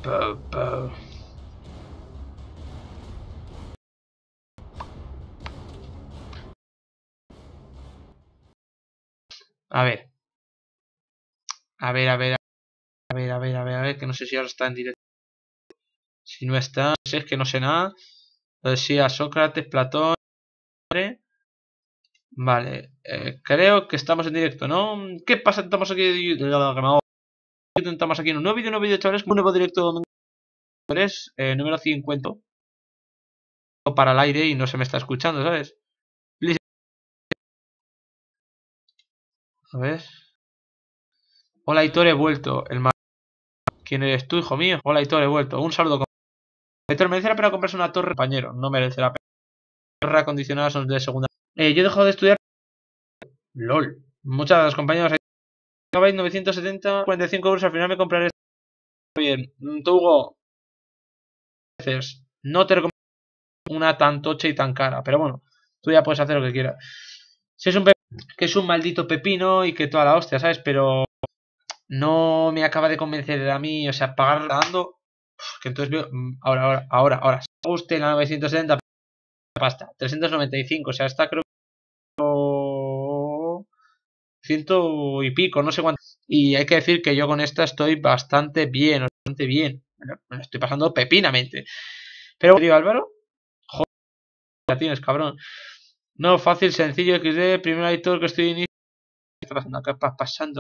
A ver. A ver, a ver, a ver, a ver, a ver, a ver, que no sé si ahora está en directo. Si no está, es que no sé nada. Sí, a Sócrates, Platón. Vale, creo que estamos en directo, ¿no? ¿Qué pasa? Estamos aquí. Estamos aquí en un nuevo vídeo, chavales. Un nuevo directo número 50. Para el aire y no se me está escuchando, ¿sabes? Please. A ver. Hola, Hitor, he vuelto. ¿Quién eres tú, hijo mío? Hola, Hitor, he vuelto. Un saludo. Hitor, merece la pena comprarse una torre, compañero. No merece la pena. Torre acondicionada son de segunda. Yo he dejado de estudiar. LOL. Muchas gracias, compañeros. 970, 45 euros. Al final me compraré. Bien. Tú, Hugo. No te recomiendo una tan tocha y tan cara. Pero bueno, tú ya puedes hacer lo que quieras. Si es un que es un maldito pepino y que toda la hostia, ¿sabes? Pero no me acaba de convencer a mí, o sea, pagar dando. Que entonces veo. Ahora. Si me guste la 970, pasta. 395, o sea, está creo que. Ciento y pico, no sé cuánto. Y hay que decir que yo con esta estoy bastante bien, bastante bien. Me lo estoy pasando pepinamente. Pero, tío, Álvaro, joder, la tienes, cabrón. No, fácil, sencillo, XD, primer editor que estoy inicio. ¿Qué está pasando? ¿Qué está pasando?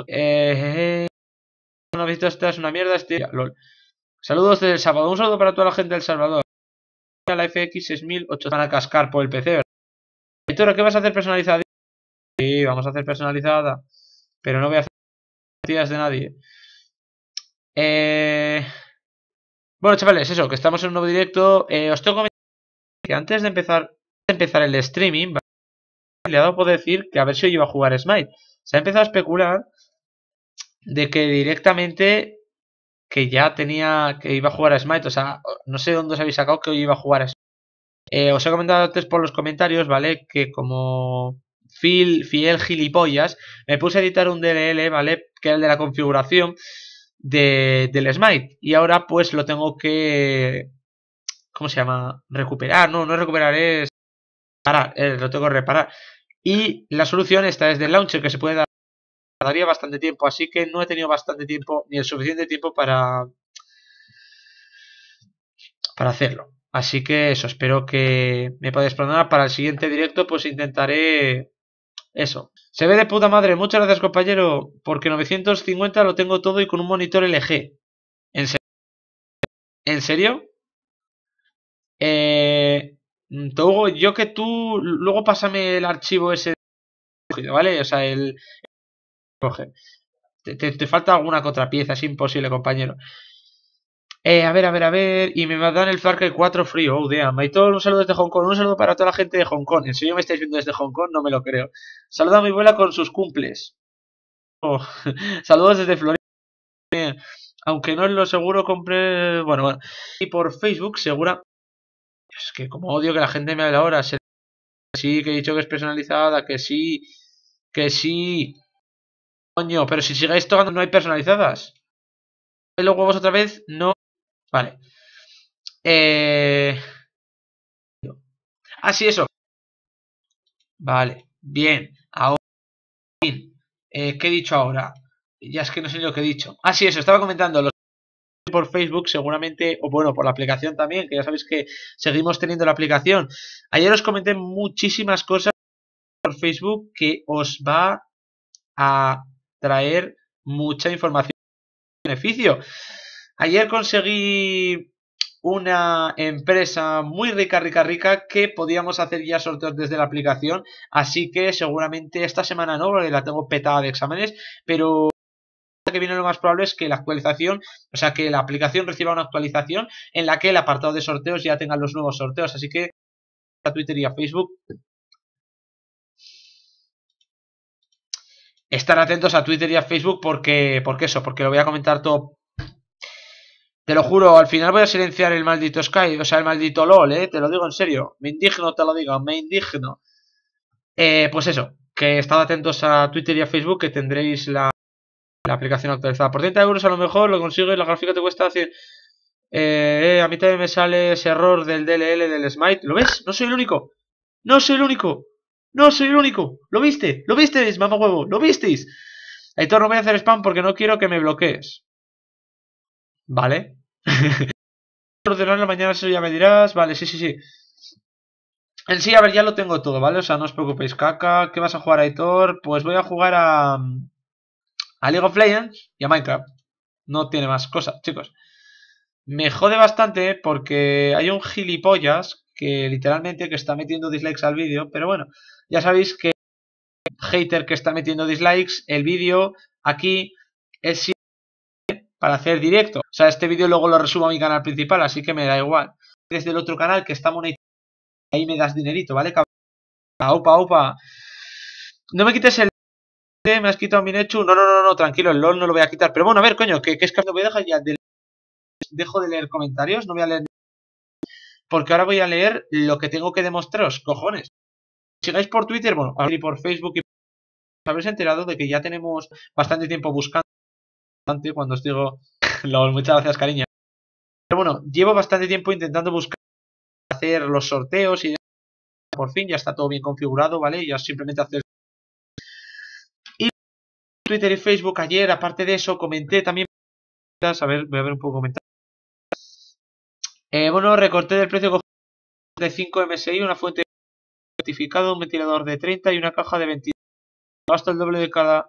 No, esta es una mierda, LOL. Saludos desde El Salvador. Un saludo para toda la gente del Salvador. La FX 6800 van a cascar por el PC, ¿verdad? Editor, ¿qué vas a hacer personalizada? Sí, vamos a hacer personalizada. Pero no voy a hacer partidas de nadie. Bueno, chavales, eso, que estamos en un nuevo directo. Os tengo que comentar que antes de empezar el streaming, ¿vale? Le ha dado por decir que a ver si yo iba a jugar Smite. Se ha empezado a especular de que directamente que ya tenía que iba a jugar a Smite. O sea, no sé dónde os habéis sacado que hoy iba a jugar a Smite. Os he comentado antes por los comentarios, ¿vale? Que como fiel gilipollas, me puse a editar un DLL, ¿vale? Que era el de la configuración del Smite. Y ahora pues lo tengo que... ¿Cómo se llama? Recuperar. No es recuperar, es... Parar. Lo tengo que reparar. Y la solución está desde el launcher, que se puede dar... Daría bastante tiempo, así que no he tenido bastante tiempo, ni el suficiente tiempo para hacerlo. Así que eso, espero que me podáis perdonar. Para el siguiente directo pues intentaré eso. Se ve de puta madre, muchas gracias compañero, porque 950 lo tengo todo y con un monitor LG. ¿En serio? ¿En serio? Togo, yo que tú, luego pásame el archivo ese, ¿vale? O sea, coge. Te falta alguna que otra pieza, es imposible, compañero. A ver. Y me dan el Far Cry 4 frío. Oh, damn. Maitor, un saludo desde Hong Kong. Un saludo para toda la gente de Hong Kong. ¿En serio me estáis viendo desde Hong Kong? No me lo creo. Saluda a mi abuela con sus cumples. Oh. Saludos desde Florida. Aunque no es lo seguro, compré... Bueno. Y por Facebook, segura... Es que como odio que la gente me hable ahora. Sí, que he dicho que es personalizada. Que sí. Coño, pero si sigáis tocando no hay personalizadas. ¿Y los huevos otra vez? No. Vale. Sí, eso. Vale. Bien. Ahora. ¿Qué he dicho ahora? Ya es que no sé ni lo que he dicho. Sí, eso. Estaba comentando los por Facebook seguramente, o bueno, por la aplicación también, que ya sabéis que seguimos teniendo la aplicación. Ayer os comenté muchísimas cosas por Facebook que os va a traer mucha información y beneficio. Ayer conseguí una empresa muy rica que podíamos hacer ya sorteos desde la aplicación, así que seguramente esta semana no, porque la tengo petada de exámenes, pero que viene lo más probable es que la actualización, o sea que la aplicación reciba una actualización en la que el apartado de sorteos ya tenga los nuevos sorteos, así que a Twitter y a Facebook estar atentos a Twitter y a Facebook porque lo voy a comentar todo. Te lo juro, al final voy a silenciar el maldito Sky, o sea, el maldito LOL, te lo digo en serio. Me indigno, te lo digo, me indigno. Pues eso, que estad atentos a Twitter y a Facebook, que tendréis la aplicación actualizada. Por 30 euros a lo mejor lo consigues, la gráfica te cuesta 100. A mí también me sale ese error del DLL del Smite. ¿Lo ves? No soy el único. No soy el único. No soy el único. ¿Lo viste? ¿Lo visteis, mamá huevo? ¿Lo visteis? Aitor, no voy a hacer spam porque no quiero que me bloquees. Vale. Ordenar la mañana, eso ya me dirás. Vale, sí, sí, sí. En sí, a ver, ya lo tengo todo, ¿vale? O sea, no os preocupéis, caca. ¿Qué vas a jugar, Aitor? Pues voy a jugar a League of Legends y a Minecraft. No tiene más cosas, chicos. Me jode bastante porque hay un gilipollas que literalmente que está metiendo dislikes al vídeo. Pero bueno, ya sabéis que hater que está metiendo dislikes, el vídeo aquí es para hacer directo. O sea, este vídeo luego lo resubo a mi canal principal, así que me da igual. Desde el otro canal que está monetizado, ahí me das dinerito, ¿vale? Aupa, aupa. No me quites el... Me has quitado mi Nechu. No, no, no, no, tranquilo, el LOL no lo voy a quitar. Pero bueno, a ver, coño, que es que no voy a dejar ya dejo de leer comentarios, no voy a leer... Porque ahora voy a leer lo que tengo que demostraros, cojones. Si sigáis por Twitter, bueno, y por Facebook, y os habréis enterado de que ya tenemos bastante tiempo buscando. Cuando os digo... LOL, muchas gracias, cariño. Pero bueno, llevo bastante tiempo intentando buscar hacer los sorteos y por fin ya está todo bien configurado, ¿vale? Ya simplemente hacer... Y Twitter y Facebook ayer, aparte de eso, comenté también... A ver, voy a ver un poco comentarios. Bueno, recorté del precio de 5 MSI, una fuente certificado, un ventilador de 30 y una caja de 20. Gasto el doble de cada...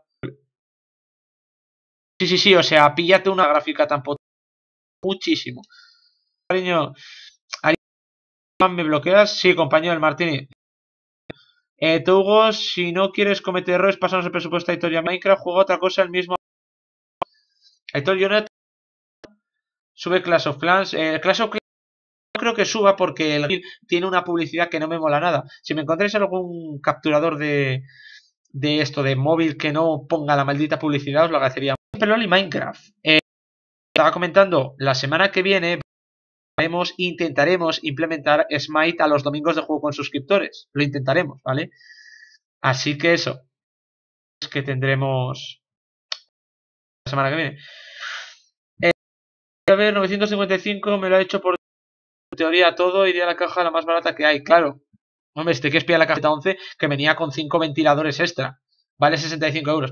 Sí, sí, sí, o sea, píllate una gráfica tan potente. Muchísimo. Cariño, ¿me bloqueas? Sí, compañero, el Martini. Hugo, si no quieres cometer errores, pasamos el presupuesto a Aitor y a Minecraft, juega otra cosa el mismo. Aitor Jonet sube Clash of Clans. Clash of Clans no creo que suba porque el tiene una publicidad que no me mola nada. Si me encontráis algún capturador de esto, de móvil que no ponga la maldita publicidad, os lo agradecería. Pero y Minecraft. Estaba comentando, la semana que viene intentaremos implementar Smite a los domingos de juego con suscriptores. Lo intentaremos, ¿vale? Así que eso es que tendremos la semana que viene. A ver, 955 me lo ha hecho por teoría todo, iría a la caja la más barata que hay, claro. Hombre, este que espía la cajeta 11 que venía con 5 ventiladores extra. Vale 65 euros.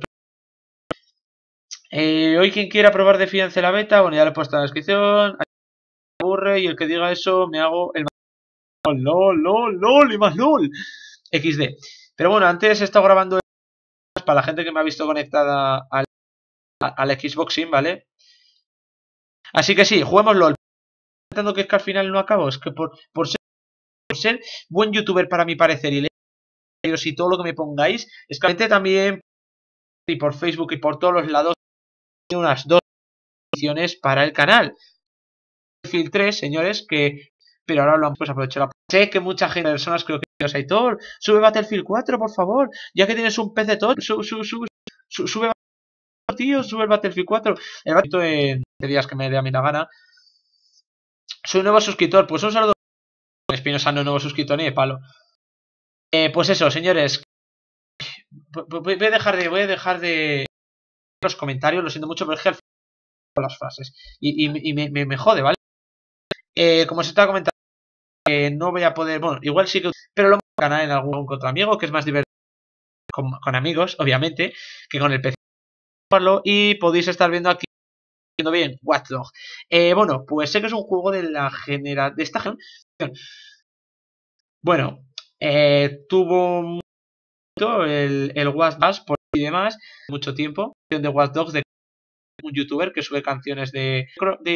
Hoy quien quiera probar de fianza la beta, bueno, ya lo he puesto en la descripción. Me aburre y el que diga eso me hago el... LOL, LOL, LOL y más LOL. XD. Pero bueno, antes he estado grabando para la gente que me ha visto conectada al Xboxing, ¿vale? Así que sí, juguemos LOL. Pensando que es que al final no acabo, es que por ser buen youtuber para mi parecer y leeros y todo lo que me pongáis, es que también y por Facebook y por todos los lados unas 2 ediciones para el canal. Battlefield 3, señores, que... Pero ahora lo han pues aprovechar la... Sé que mucha gente, personas creo que os Aitor, sube Battlefield 4, por favor, ya que tienes un PC todo, sube tío, sube el Battlefield 4. El Battlefield en días que me dé a mí la gana. Soy un nuevo suscriptor, pues un saludo. Espinosa no nuevo suscriptor ni de palo. Pues eso, señores. Voy a dejar de los comentarios, lo siento mucho, pero es que al final las frases. Y me jode, ¿vale? Como se estaba comentando, no voy a poder, bueno, igual sí que, pero lo voy a ganar en algún otro amigo, que es más divertido con amigos, obviamente, que con el PC. Y podéis estar viendo aquí, viendo bien, Watch Dogs. Bueno, pues sé que es un juego de esta generación. Bueno, tuvo el Watch Dogs por y demás, mucho tiempo, de Watch Dogs de un youtuber que sube canciones de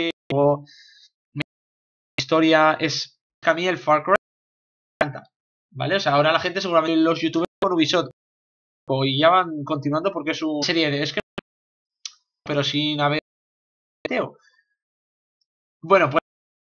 historia es que a mí el Far Cry me encanta, ¿vale? O sea, ahora la gente seguramente los youtubers por Ubisoft y ya van continuando porque es una serie de... Es que... Pero sin haber... Bueno, pues...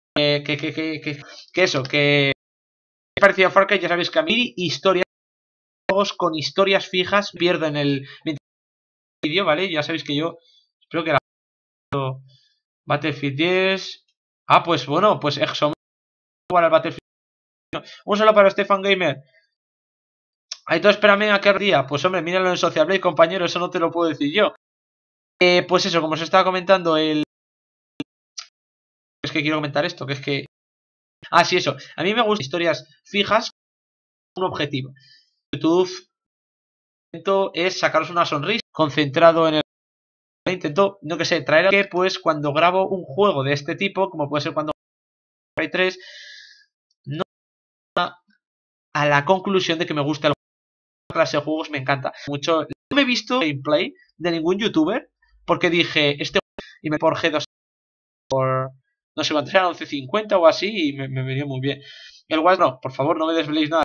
que eso, que... parecido a Far Cry, ya sabéis que a mí historias... Juegos con historias fijas pierdo en el vídeo, ¿vale? Ya sabéis que yo... Espero que la... Battlefield 10... Ah, pues bueno, pues Exo... Jugar al Battlefield... Un saludo para Stefan Gamer. Ahí todo espérame a qué día. Pues hombre, míralo en Social Blade, compañero, eso no te lo puedo decir yo. Pues eso, como os estaba comentando, el Es que quiero comentar esto, que es que... Ah, sí, eso. A mí me gustan historias fijas con un objetivo. YouTube es sacaros una sonrisa, concentrado en el... Intento, no que sé, traer que pues cuando grabo un juego de este tipo, como puede ser cuando Play 3, no a la conclusión de que me gusta el juego, clase de juegos me encanta mucho. No me he visto gameplay de ningún youtuber porque dije, este y me por G2 por no sé cuánto, eran 11.50 o así y me venía muy bien. El Watch no, por favor, no me desveléis nada.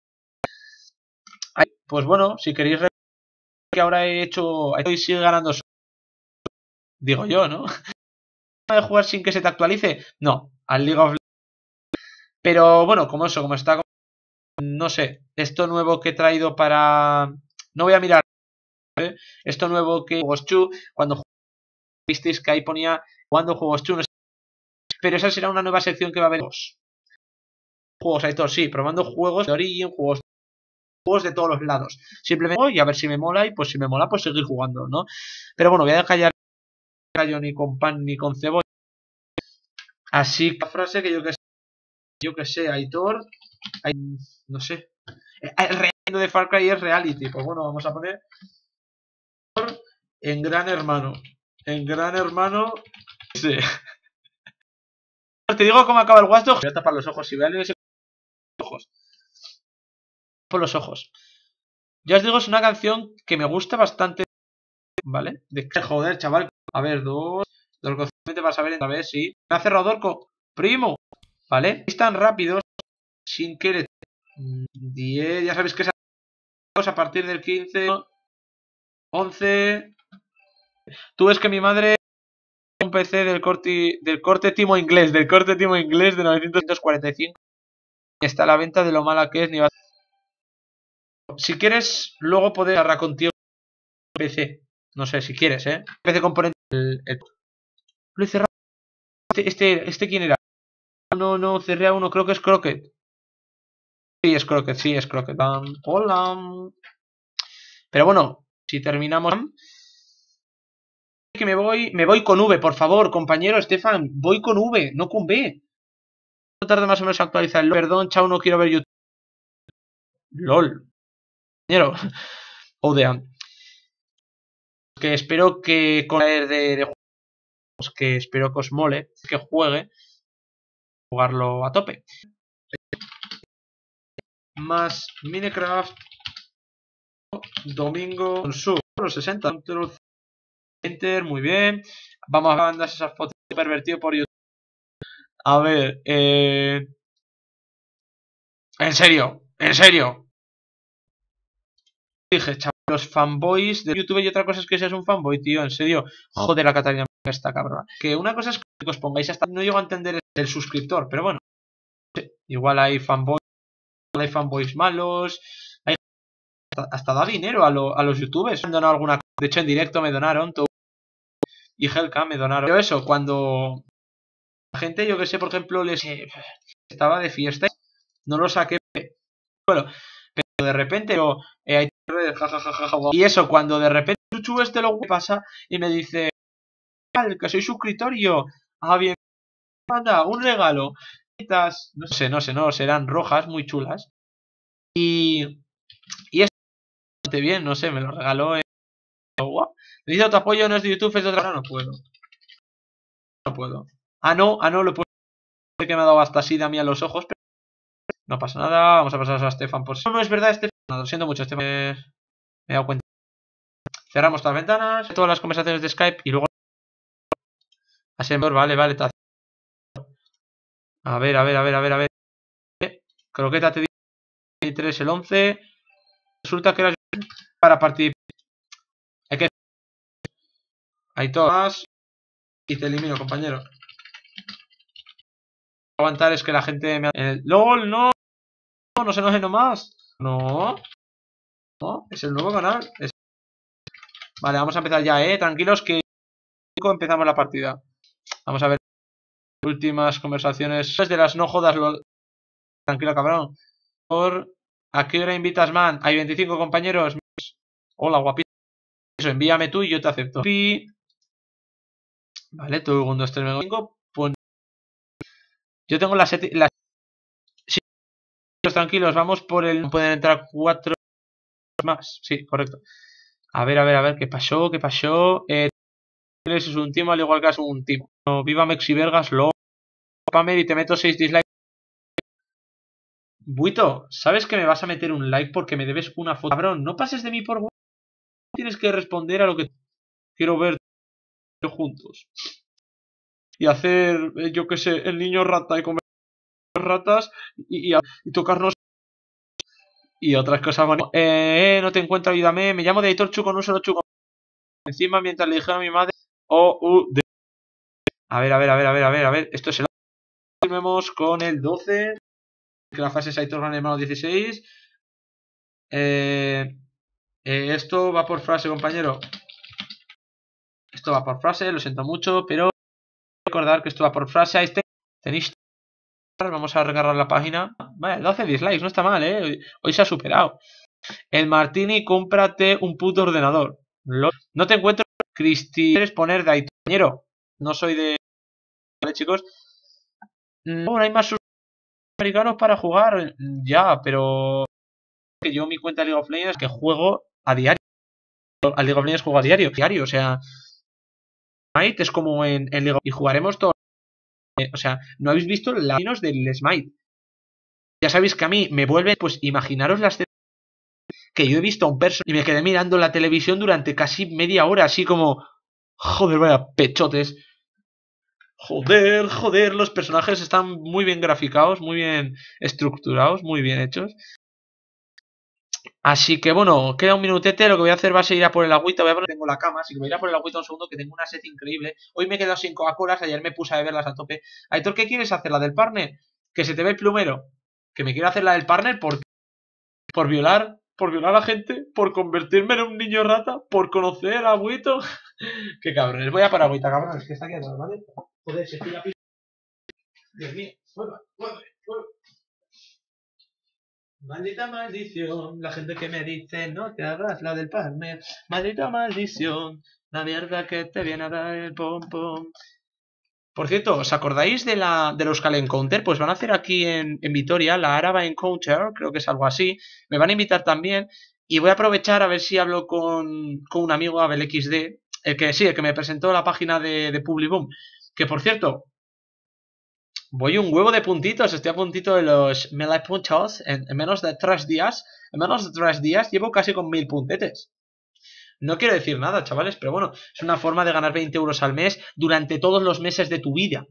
Pues bueno, si queréis ver que ahora he hecho y sigue ganando, digo yo, ¿no? ¿De jugar sin que se te actualice? No, al League of Legends. Pero bueno, como eso, como está, no sé, esto nuevo que he traído para... No voy a mirar, ¿eh? Esto nuevo que juegos chu, cuando visteis que ahí ponía jugando juegos chu, no sé, pero esa será una nueva sección que va a haber juegos Aitor, sí, probando juegos de Origin, juegos de todos los lados. Simplemente voy a ver si me mola y pues si me mola pues seguir jugando, ¿no? Pero bueno, voy a dejar ya callo ni con pan ni con cebolla. Así la frase que yo que sé, Aitor, no sé. El reino de Far Cry es reality. Pues bueno, vamos a poner en Gran Hermano. En Gran Hermano. Sí. Te digo cómo acaba el Watch Dogs. Voy a tapar los ojos y vean los ojos. Por los ojos. Ya os digo, es una canción que me gusta bastante. ¿Vale? De que joder, chaval. A ver, Dorco, te vas a ver esta vez, sí. Me ha cerrado Dorco. Primo. ¿Vale? Están rápidos. Sin querer. 10. Ya sabéis que esa cosa a partir del 15. 11. Tú ves que mi madre un PC del corte Timo inglés, de 945 está a la venta de lo mala que es ni va. Si quieres luego poder agarrar contigo PC, no sé si quieres, PC componente lo he cerrado. Este quién era, no cerré a uno, creo que es Crockett. Sí es Crockett. Hola. Pero bueno, si terminamos que me voy con V, por favor, compañero Estefan, voy con V, no con B. No tarde más o menos a actualizar el perdón, chao, no quiero ver YouTube. LOL. Compañero. Odean. Que espero que con de juegos que espero que os mole, que juegue, jugarlo a tope. Más Minecraft domingo con su los 60 Enter, muy bien. Vamos a mandar esas fotos pervertido por YouTube. A ver, en serio. Dije, chaval, los fanboys de YouTube y otra cosa es que seas un fanboy, tío, en serio. Joder, la Catalina esta cabrona. Que una cosa es que os pongáis hasta... No llego a entender el suscriptor, pero bueno. Igual hay fanboys malos. Hasta da dinero a los youtubers. Me han donado alguna... De hecho, en directo me donaron. Y Helka me donaron. Pero eso, cuando... La gente, yo que sé, por ejemplo, les... estaba de fiesta. No lo saqué. Bueno, pero de repente... hay y eso, cuando de repente Chuchu lo pasa y me dice que soy suscriptor y yo, bien, manda un regalo, no sé, serán rojas muy chulas y es bastante bien, no sé, me lo regaló necesito tu apoyo, no es de YouTube, es de otra, no puedo, no lo puedo, que me ha dado hasta así de a mí a los ojos, pero no pasa nada, vamos a pasar a Stefan por si no es verdad, Stefan, no, lo siento mucho, Stefan, me he dado cuenta. Cerramos todas las ventanas, todas las conversaciones de Skype y luego vale, a ver. Croqueta te di 3 el 11. Resulta que era para participar. Hay que... Hay todas. Y te elimino, compañero. Aguantar es que la gente me... LOL, no. No se enoje nomás. No. Es el nuevo canal. Vale, vamos a empezar ya, tranquilos que empezamos la partida. Vamos a ver últimas conversaciones de las no jodas. Tranquilo, cabrón. ¿A qué hora invitas, man? Hay 25 compañeros. Hola, guapito. Eso, envíame tú y yo te acepto. Vale, todo el mundo 3, 5. Pues Yo tengo las... Sí, tranquilos, vamos por el... Pueden entrar 4 más. Sí, correcto. A ver, ¿qué pasó? ¿Qué pasó? Es un timo al igual que es un timo. No, viva Mexi Vergas, lo... Pamer y te meto 6 dislikes. Buito, ¿sabes que me vas a meter un like porque me debes una foto? Cabrón, no pases de mí por... Tienes que responder a lo que quiero ver juntos. Y hacer, yo qué sé, el niño rata y comer ratas y tocarnos y otras cosas. Bueno, no te encuentro, ayúdame. Me llamo de editor Chuco, no solo Chuco. Encima, mientras le dijeron a mi madre, a ver. Esto es el... Volvemos con el 12. Que la fase es Aitor Gran Hermano 16. Esto va por frase, compañero. Esto va por frase, lo siento mucho, pero recordar que esto va por frase. Ahí tenéis. Vamos a recargar la página. Vale, 12 dislikes, no está mal, Hoy se ha superado. El Martini, cómprate un puto ordenador. No te encuentro, Cristi. ¿Quieres poner de ahí, compañero? No soy de... Vale, chicos. No hay más americanos para jugar. Ya, pero... Que yo mi cuenta de League of Legends que juego a diario. A League of Legends juego a diario. O sea... Smite es como en League of... Y jugaremos todo. O sea, ¿no habéis visto los latinos del Smite? Ya sabéis que a mí me vuelven... Pues imaginaros las... Que yo he visto a un personaje y me quedé mirando la televisión durante casi media hora, así como... Joder, vaya pechotes. Joder, los personajes están muy bien graficados, muy bien estructurados, muy bien hechos. Así que bueno, queda un minutete, lo que voy a hacer va a ser ir a por el agüita, tengo la cama, así que voy a ir a por el agüita un segundo, que tengo una sed increíble. Hoy me he quedado sin Coca-Colas, ayer me puse a beberlas a tope. Aitor, ¿qué quieres hacer? ¿La del partner? Que se te ve el plumero. Que me quiero hacer la del partner por violar a la gente, por convertirme en un niño rata, por conocer a Agüito. Qué cabrones, voy a por agüita, cabrones, que está aquí atrás, ¿vale? Joder, si estoy la pista. Dios mío, mueve. Maldita maldición, la gente que me dice no te hagas la del partner. Maldita maldición, la mierda que te viene a dar el pom pom. Por cierto, ¿os acordáis de la Euskal Encounter? Pues van a hacer aquí en Vitoria la Araba Encounter, creo que es algo así. Me van a invitar también y voy a aprovechar a ver si hablo con un amigo, Abel XD, el que me presentó la página de Publiboom. Que por cierto, voy un huevo de puntitos, estoy a puntito de los 1000 puntos en menos de 3 días. En menos de 3 días llevo casi con 1000 puntetes. No quiero decir nada, chavales, pero bueno, es una forma de ganar 20 euros al mes durante todos los meses de tu vida.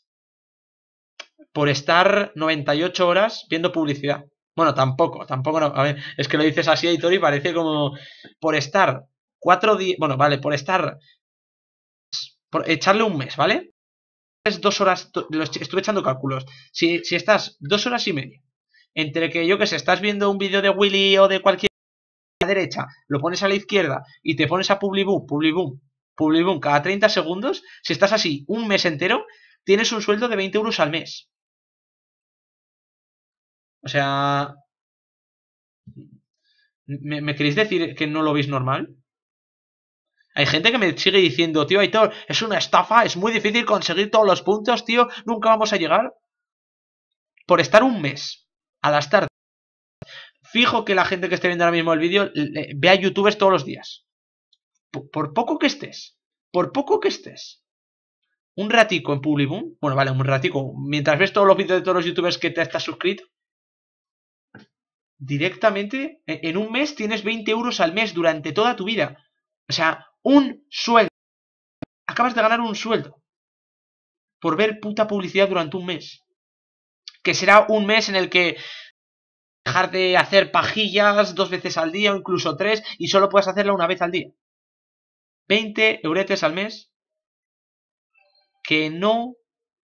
Por estar 98 horas viendo publicidad. Bueno, tampoco no. A ver, es que lo dices así, Aitor, y parece como por estar 4 días... Bueno, vale, por estar... Por echarle un mes, ¿vale? Es 2 horas... Estuve echando cálculos. Si estás 2 horas y media entre que, yo que sé, estás viendo un vídeo de Willy o de cualquier... A la derecha, lo pones a la izquierda y te pones a Publiboom cada 30 segundos, si estás así un mes entero, tienes un sueldo de 20 euros al mes. O sea, ¿me queréis decir que no lo veis normal? Hay gente que me sigue diciendo, tío Aitor, es una estafa, es muy difícil conseguir todos los puntos, tío, nunca vamos a llegar. Por estar un mes a las tardes. Fijo que la gente que esté viendo ahora mismo el vídeo vea youtubers todos los días. Por poco que estés. Por poco que estés. Un ratico en Publiboom. Bueno, vale, un ratico. Mientras ves todos los vídeos de todos los youtubers que te estás suscrito. Directamente, en un mes tienes 20 euros al mes durante toda tu vida. O sea, un sueldo. Acabas de ganar un sueldo. Por ver puta publicidad durante un mes. Que será un mes en el que dejar de hacer pajillas 2 veces al día o incluso 3 y solo puedes hacerla una vez al día. 20 euretes al mes que no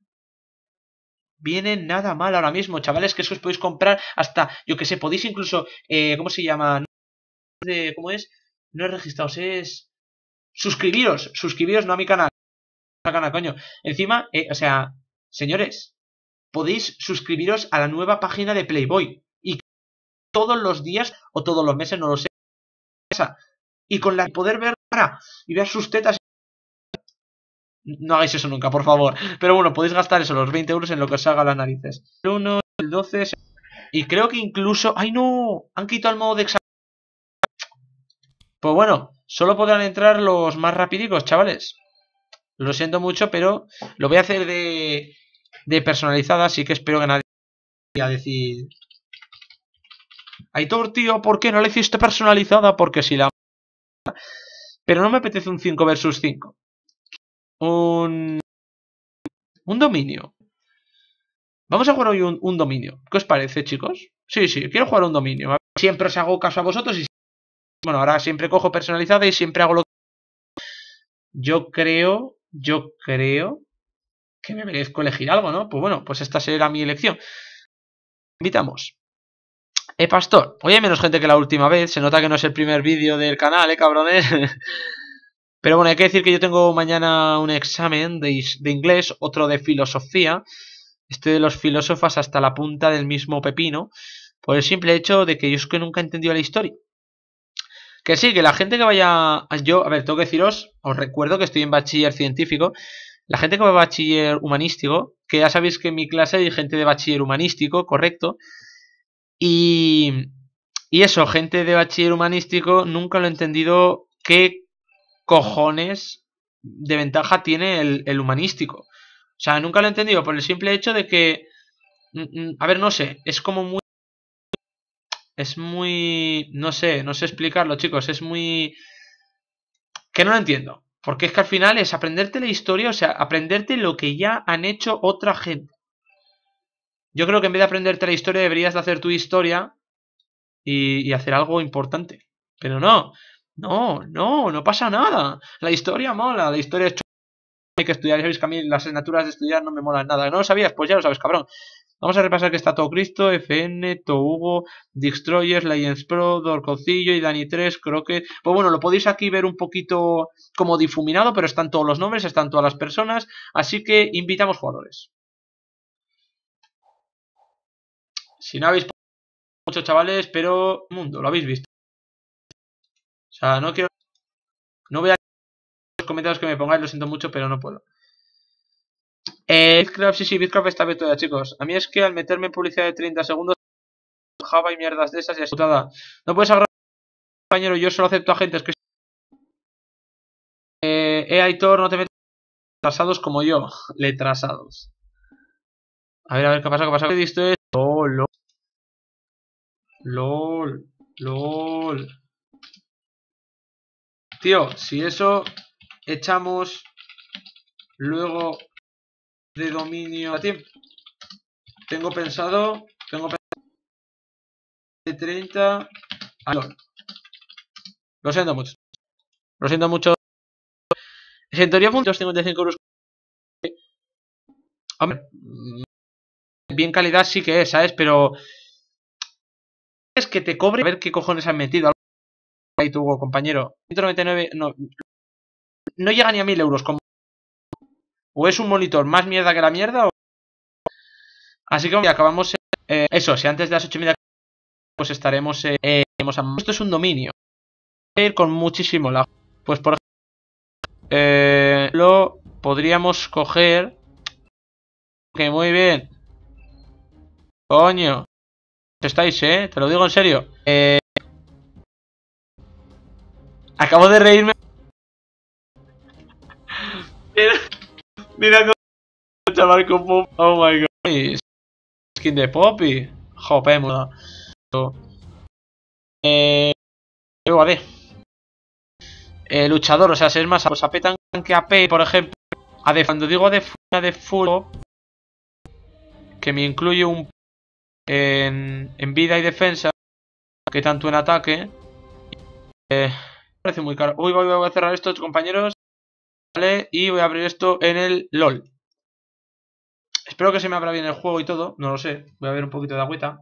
viene nada mal ahora mismo, chavales, que eso os podéis comprar hasta, yo que sé, podéis incluso, ¿cómo se llama? ¿Cómo es? No es registrados, es... Suscribiros no a mi canal, coño. Encima, o sea, señores, podéis suscribiros a la nueva página de Playboy y todos los días o todos los meses, no lo sé, y con la poder ver cara y ver sus tetas No hagáis eso nunca, por favor. Pero bueno, podéis gastar eso, los 20 euros en lo que os haga las narices. El 1, el 12... Y creo que incluso... ¡Ay, no! Han quitado el modo de examen. Pues bueno, solo podrán entrar los más rapidicos, chavales. Lo siento mucho, pero lo voy a hacer de personalizada, así que espero que nadie vaya a decir... Aitor, tío, ¿por qué no la hiciste personalizada? Porque si la... Pero no me apetece un 5 versus 5. Un dominio. Vamos a jugar hoy un dominio. ¿Qué os parece, chicos? Sí, quiero jugar un dominio. Siempre os hago caso a vosotros y... Bueno, ahora siempre cojo personalizada y siempre hago lo que... Yo creo que me merezco elegir algo, ¿no? Pues bueno, pues esta será mi elección. Invitamos. Pastor, hoy hay menos gente que la última vez. Se nota que no es el primer vídeo del canal, cabrones. Pero bueno, hay que decir que yo tengo mañana un examen de inglés, otro de filosofía. Estoy de los filósofos hasta la punta del mismo pepino. Por el simple hecho de que yo es que nunca he entendido la historia. Que sí, que la gente que vaya... Yo, a ver, tengo que deciros, os recuerdo que estoy en bachiller científico. La gente que va a bachiller humanístico, que ya sabéis que en mi clase hay gente de bachiller humanístico, correcto. Y eso, gente de bachiller humanístico, nunca lo he entendido qué cojones de ventaja tiene el humanístico. O sea, nunca lo he entendido por el simple hecho de que... A ver, no sé, es como muy... Es muy... No sé explicarlo, chicos, es muy... Que no lo entiendo. Porque es que al final es aprenderte la historia, o sea, aprenderte lo que ya han hecho otra gente. Yo creo que en vez de aprenderte la historia deberías de hacer tu historia y hacer algo importante. Pero no pasa nada. La historia mola, la historia es hay que estudiar. Ya sabéis que a mí las asignaturas de estudiar no me molan nada. ¿No lo sabías? Pues ya lo sabes, cabrón. Vamos a repasar que está todo Cristo, FN, Tougo, Destroyers, Lions Pro, Dorcocillo y Dani 3, Croquet. Pues bueno, lo podéis aquí ver un poquito como difuminado, pero están todos los nombres, están todas las personas. Así que invitamos jugadores. Si no habéis mucho, chavales, pero mundo, lo habéis visto. O sea, no quiero... No voy a los comentarios que me pongáis, lo siento mucho, pero no puedo. Bitcraft, sí, Bitcraft está abierto ya, chicos. A mí es que al meterme en publicidad de 30 segundos, Java y mierdas de esas y putada. No puedes agarrar, compañero, yo solo acepto agentes que... Aitor, no te metas retrasados como yo. Letrasados. A ver, ¿qué pasa? ¿Qué visto es? LOL. Tío, si eso echamos luego de dominio a tiempo. Tengo pensado de 30 a LOL. Lo siento mucho. En teoría, 255 euros. Hombre, bien calidad sí que es, ¿sabes? Pero es que te cobre. A ver qué cojones han metido. Ahí tu compañero. 199, no llega ni a 1000 euros. O es un monitor más mierda que la mierda. Así que acabamos. Eso, si antes de las 8000 pues estaremos. Esto es un dominio. Ir con muchísimo lag. Pues por ejemplo, lo podríamos coger. Que muy bien. Coño. Estáis, te lo digo en serio. Acabo de reírme. Mira cómo chaval con Pop. Oh my god. Skin de Poppy. Jope, muda. AD. Luchador, o sea, si es más pues AP tanque AP, por ejemplo. AD, cuando digo AD full, que me incluye un en vida y defensa, que tanto en ataque. Parece muy caro. Uy, voy a cerrar esto, compañeros. Vale, y voy a abrir esto en el LOL. Espero que se me abra bien el juego y todo. No lo sé. Voy a ver un poquito de agüita.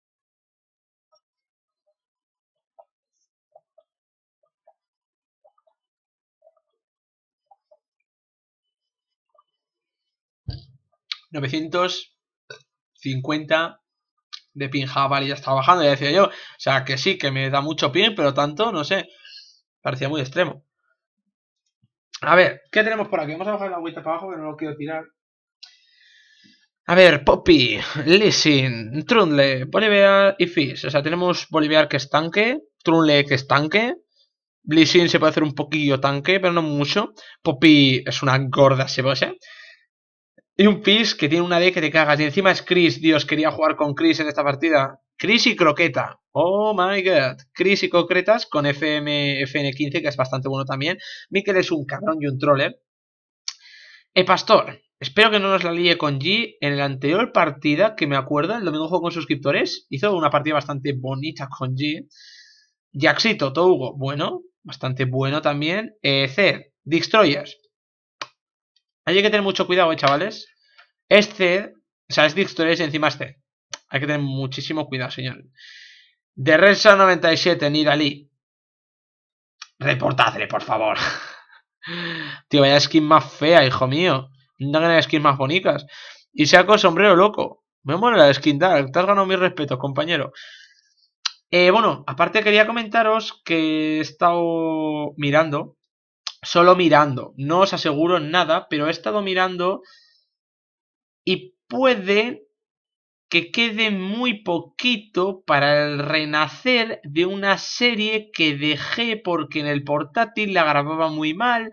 $950 de ping. Vale, ya está bajando, ya decía yo. O sea, que sí, que me da mucho ping, pero tanto, no sé. Parecía muy extremo. A ver, ¿qué tenemos por aquí? Vamos a bajar la vuelta para abajo, que no lo quiero tirar. A ver, Poppy, Lee Sin, Trundle, Bolivar y Fizz. O sea, tenemos Bolivar que es tanque, Trundle que es tanque, Lee Sin se puede hacer un poquillo tanque, pero no mucho. Poppy es una gorda cebolla. Y un Fizz que tiene una D que te cagas. Y encima es Chris. Dios, quería jugar con Chris en esta partida. Chris y Croqueta. Oh my god. Chris y Croquetas con FN15, que es bastante bueno también. Mikel es un cabrón y un troller. Pastor. Espero que no nos la líe con G. En la anterior partida, que me acuerdo, el domingo juego con suscriptores, hizo una partida bastante bonita con G. Jaxito, Tougo, bueno, bastante bueno también. Zed, Destroyers. Hay que tener mucho cuidado, chavales. Es Zed, o sea, es Destroyers y encima es Zed. Hay que tener muchísimo cuidado, señor. De Redsa 97, Nidalí. Reportadle, por favor. Tío, vaya skin más fea, hijo mío. No ganas skins más bonitas. Y saco sombrero loco. Me mola la skin Dark. Te has ganado mis respetos, compañero. Bueno, aparte quería comentaros que he estado mirando. Solo mirando. No os aseguro nada, pero he estado mirando. Y puede que quede muy poquito para el renacer de una serie que dejé porque en el portátil la grababa muy mal.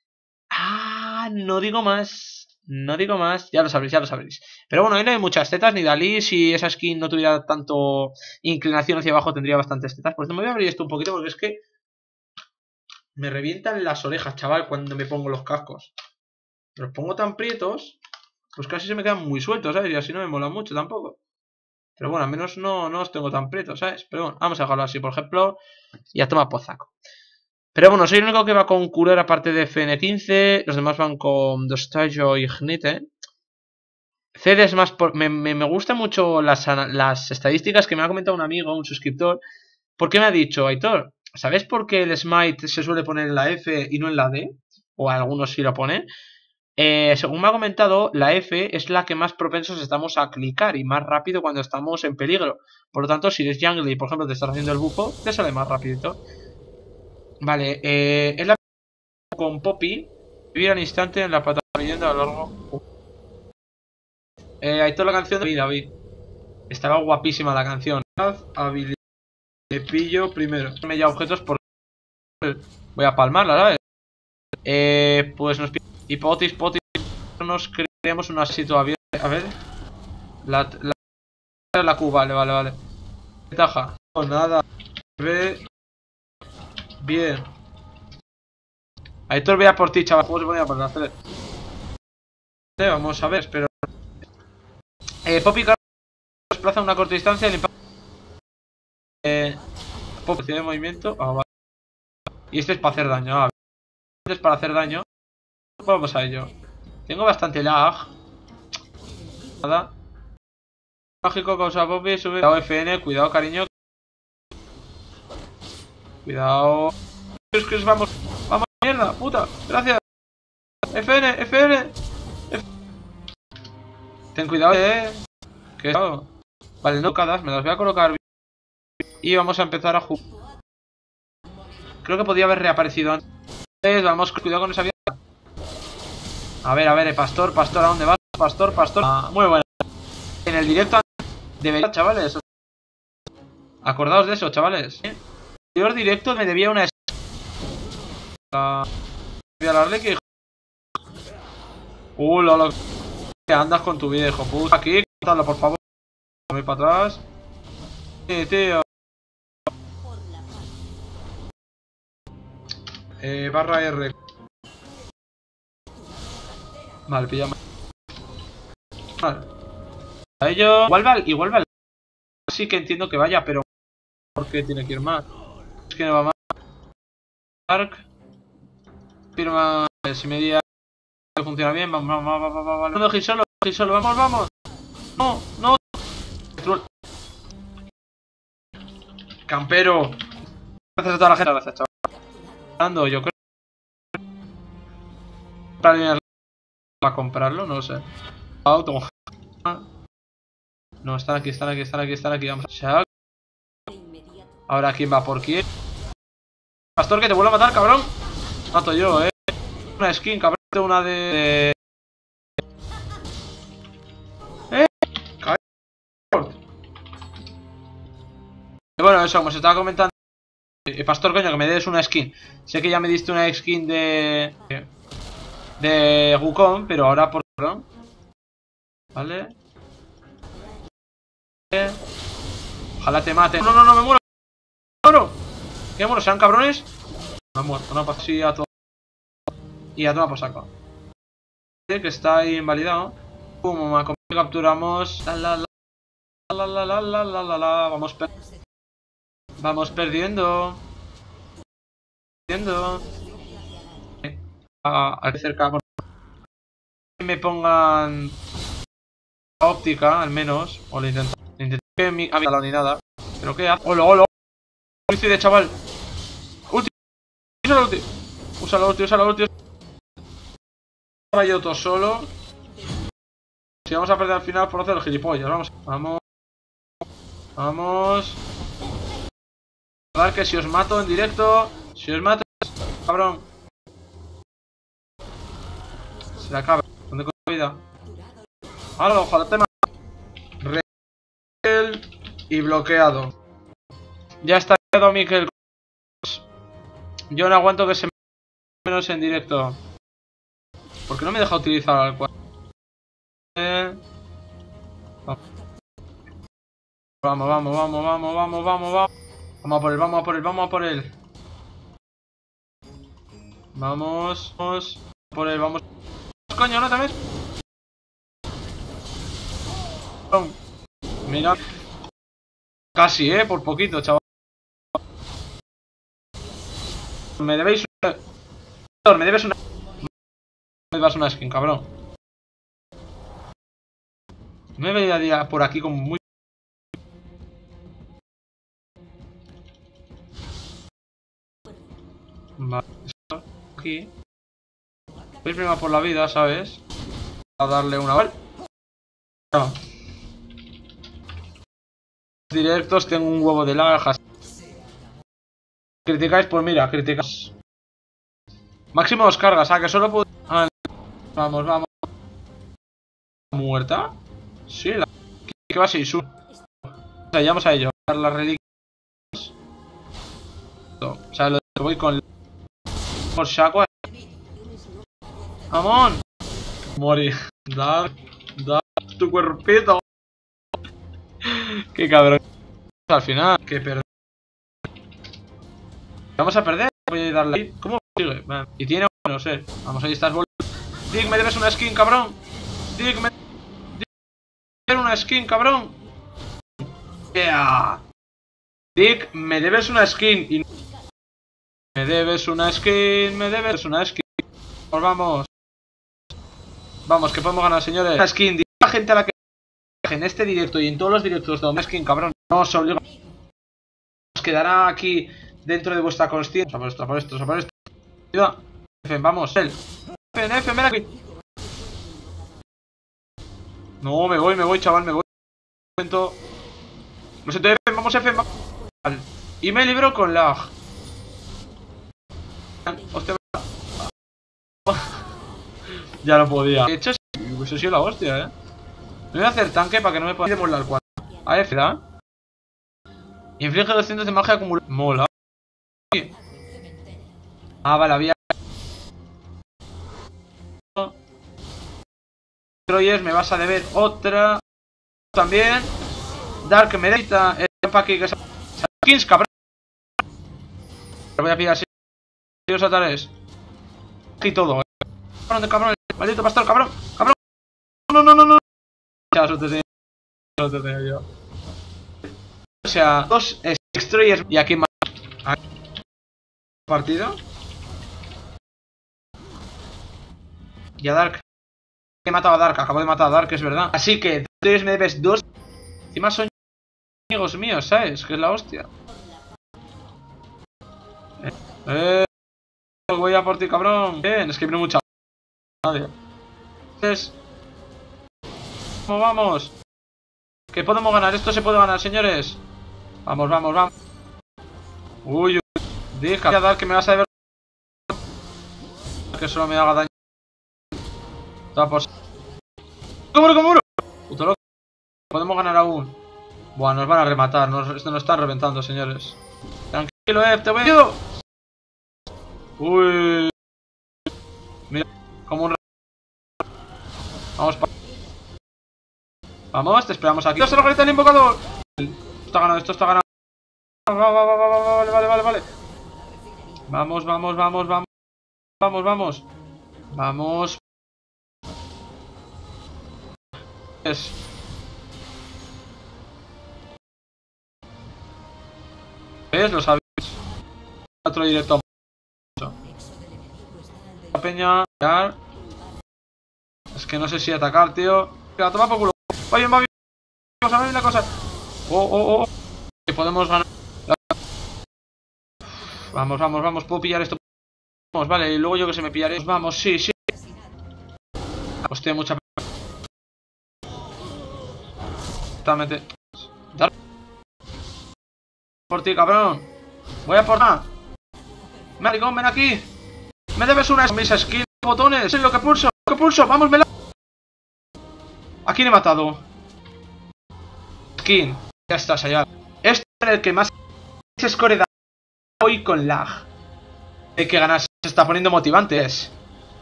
No digo más. No digo más. Ya lo sabréis, ya lo sabréis. Pero bueno, ahí no hay muchas tetas ni Dalí. Si esa skin no tuviera tanto inclinación hacia abajo, tendría bastantes tetas. Pues me voy a abrir esto un poquito porque es que me revientan las orejas, chaval, cuando me pongo los cascos. Los pongo tan prietos, pues casi se me quedan muy sueltos, ¿sabes? Y así no me mola mucho tampoco. Pero bueno, al menos no los tengo tan prietos, ¿sabes? Pero bueno, vamos a dejarlo así, por ejemplo. Y a tomar por saco. Pero bueno, soy el único que va con Curer aparte de FN15. Los demás van con Dostajo y Ignite. Zed es más... Me gustan mucho las estadísticas que me ha comentado un amigo, un suscriptor. Porque me ha dicho, Aitor, ¿sabes por qué el Smite se suele poner en la F y no en la D? O algunos sí lo ponen. Según me ha comentado, la F es la que más propensos estamos a clicar y más rápido cuando estamos en peligro. Por lo tanto, si eres jungle y por ejemplo te estás haciendo el bufo, te sale más rapidito. Vale, es la con Poppy. Vivir al instante en la plataforma viviendo a lo largo. Ahí toda la canción de David. Estaba guapísima la canción. Habilidad. Le pillo primero. Me ya objetos por. Voy a palmarla, ¿sabes? Pues nos pide. Hipotis, potis. Nos creamos una así todavía. A ver. La Q, vale. Ventaja. No, nada. Ve. Bien. Aitor, vea por ti, chaval. ¿Cómo se ponía para hacer? Vamos a ver, espero. Poppy desplaza a una corta distancia. El impacto. Poppy de movimiento. Vale. Y este es para hacer daño. Este es para hacer daño. Vamos a ello. Tengo bastante lag. Nada. Mágico causa Poppy. Sube. Cuidado, FN. Cuidado, cariño. Cuidado. Es que vamos. Vamos, mierda, puta. Gracias. FN. Ten cuidado, que vale, no cadas, me las voy a colocar bien. Y vamos a empezar a jugar. Creo que podía haber reaparecido antes. Vamos, cuidado con esa vida. A ver, pastor, ¿a dónde vas? Pastor. Muy bueno. En el directo debería, chavales. Acordaos de eso, chavales. En el anterior directo me debía una. Voy a darle que. Lo que andas con tu vida, hijo puta. Aquí, contadlo, por favor. Voy para atrás. Tío. Barra R. Vale, pillamos. Vale. A ello. Igual va. Sí que entiendo que vaya, pero. ¿Por qué tiene que ir más? Es que no va más. Arc. Firma. Si me diga que funciona bien. Vamos. No dejéis solo. Vamos. No. Campero. Gracias a toda la gente. Gracias, chaval. Yo creo. Para comprarlo, no lo sé. No, están aquí. Vamos a. Ahora, ¿quién va por quién? Pastor, que te vuelvo a matar, cabrón. Mato yo, Una skin, cabrón. Una de... Bueno, eso, como se estaba comentando. Pastor, coño, que me des una skin. Sé que ya me diste una skin de Wukong, pero ahora por... Vale. Ojalá te mate. No, no, no, me muero. ¿Qué muero? ¿Sean cabrones? Me ha muerto, no pasa así a todo. Y a tomar por saco. Que está ahí invalidado. Pum, capturamos. Vamos perdiendo. Al cerca. Me pongan óptica, al menos. O le intento que mi la ni nada. Pero qué hace. ¡Hola, hola! Suicide, chaval. Ulti. Usa la ulti. Yo todo solo. Si vamos a perder al final por hacer el gilipollas. Vamos. A ver que si os mato en directo. Si os mato, cabrón. Se la acaba. ¿Dónde con la vida? ¡Hala, ojalá te mate! Y bloqueado. Ya está quedado Mikel. Yo no aguanto que se me menos en directo. ¿Por qué no me deja utilizar al cual? Vamos. Vamos a por él. Vamos. Por él, vamos. Coño, no te ves. Mira. Casi, por poquito, chaval. Me debéis una... Me debes una skin, cabrón. Me veía por aquí como muy... Vale, aquí. Voy primero por la vida, ¿sabes? A darle una... No. Directos, tengo un huevo de lajas. Criticáis, pues mira, criticáis. Máximo dos cargas, que solo puedo... Vamos. ¿Muerta? Sí, la... ¿Qué va a ser? Vamos a ello. Las reliquias. O sea, lo que voy con... Por Shaco. ¡Amón! Morir. Da tu cuerpito. Qué cabrón. Al final, que perder. Vamos a perder. Voy a darle ahí. ¿Cómo sigue? Y tiene... No sé. Vamos, ahí estás. Dick, me debes una skin, cabrón. Dick, me debes una skin, cabrón. Yeah. Dick, me debes una skin. Y... Me debes una skin. Vamos. Vamos, que podemos ganar, señores. Una skin. Digo a la gente a la que en este directo y en todos los directos de una skin, cabrón. No os obligo. Os quedará aquí dentro de vuestra consciencia. Por esto. Vamos, él. F, ven aquí. No, me voy, chaval, me voy. Lo siento, F, vamos, F. Y me libro con lag. Hostia. Ya no podía. De hecho, eso ha sido la hostia, Me voy a hacer tanque para que no me pueda molar al 4. A F, ¿da? Inflige 200 de magia acumulada. Mola. Ah, vale, había... Troyes, me vas a deber otra. También. Dark me deita. El aquí que skins, cabrón. Lo voy a pillar así. Los atares. Aquí todo, Cabrón de cabrón. Maldito pastor, cabrón. No. Ya, suerte tenía yo. O sea, dos destroyers y aquí más. Partido. Y a Dark. He matado a Dark, acabo de matar a Dark, es verdad. Así que destroyers me debes dos. Encima son amigos míos, ¿sabes? Que es la hostia. Voy a por ti, cabrón. Bien, es que viene mucha. Nadie. Vamos. Que podemos ganar, esto se puede ganar, señores. Vamos. Uy. Deja de dar que me vas a deber. que solo me haga daño. Está por... ¡Cómo! Puto loco. Podemos ganar aún. Buah, nos van a rematar. Esto nos están reventando, señores. Tranquilo, te voy a... Uy. Mira, como un... Vamos para... Vamos, te esperamos aquí. ¡No se lo grita el invocador! Esto está ganado, esto está ganado. Vale. Vamos. Vamos. ¿Ves? Lo sabéis. Otro directo. La peña. Es que no sé si atacar, tío. Venga, toma por culo. Va bien. Vamos a ver una cosa. Oh. Que podemos ganar. Vamos. Puedo pillar esto. Vamos, vale. Y luego yo que se me pillaré. Vamos, sí. Hostia, mucha. Totalmente. Por ti, cabrón. Voy a por nada. Maricón, ven aquí. Me debes una. Mis skills, botones. Es lo que pulso. Vamos, me la. ¿A quién he matado? Skin. Ya estás allá. Este es el que más score da hoy con lag. Hay que ganar. Se está poniendo motivantes.